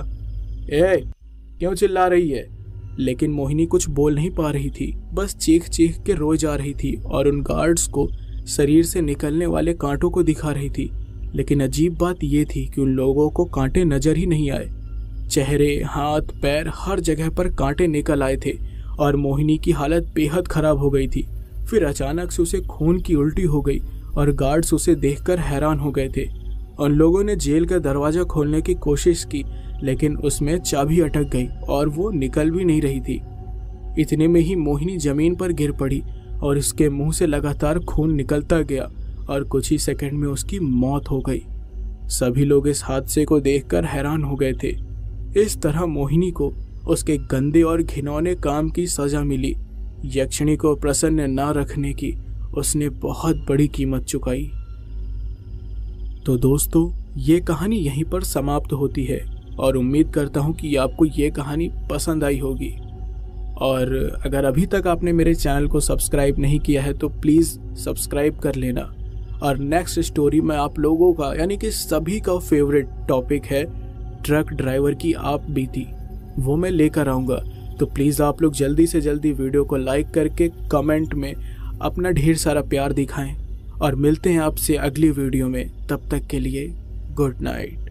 ए क्यों चिल्ला रही है? लेकिन मोहिनी कुछ बोल नहीं पा रही थी, बस चीख चीख के रोए जा रही थी और उन गार्ड्स को शरीर से निकलने वाले कांटों को दिखा रही थी। लेकिन अजीब बात यह थी कि उन लोगों को कांटे नजर ही नहीं आए। चेहरे, हाथ, पैर हर जगह पर कांटे निकल आए थे और मोहिनी की हालत बेहद खराब हो गई थी। फिर अचानक से उसे खून की उल्टी हो गई और गार्ड्स उसे देखकर हैरान हो गए थे। उन लोगों ने जेल का दरवाजा खोलने की कोशिश की लेकिन उसमें चाबी अटक गई और वो निकल भी नहीं रही थी। इतने में ही मोहिनी जमीन पर गिर पड़ी और उसके मुंह से लगातार खून निकलता गया और कुछ ही सेकंड में उसकी मौत हो गई। सभी लोग इस हादसे को देखकर हैरान हो गए थे। इस तरह मोहिनी को उसके गंदे और घिनौने काम की सजा मिली। यक्षिणी को प्रसन्न न रखने की उसने बहुत बड़ी कीमत चुकाई। तो दोस्तों, ये कहानी यहीं पर समाप्त होती है और उम्मीद करता हूँ कि आपको ये कहानी पसंद आई होगी। और अगर अभी तक आपने मेरे चैनल को सब्सक्राइब नहीं किया है तो प्लीज़ सब्सक्राइब कर लेना। और नेक्स्ट स्टोरी में आप लोगों का यानी कि सभी का फेवरेट टॉपिक है ट्रक ड्राइवर की आप बीती, वो मैं लेकर आऊँगा। तो प्लीज़ आप लोग जल्दी से जल्दी वीडियो को लाइक करके कमेंट में अपना ढेर सारा प्यार दिखाएं और मिलते हैं आपसे अगली वीडियो में। तब तक के लिए गुड नाइट।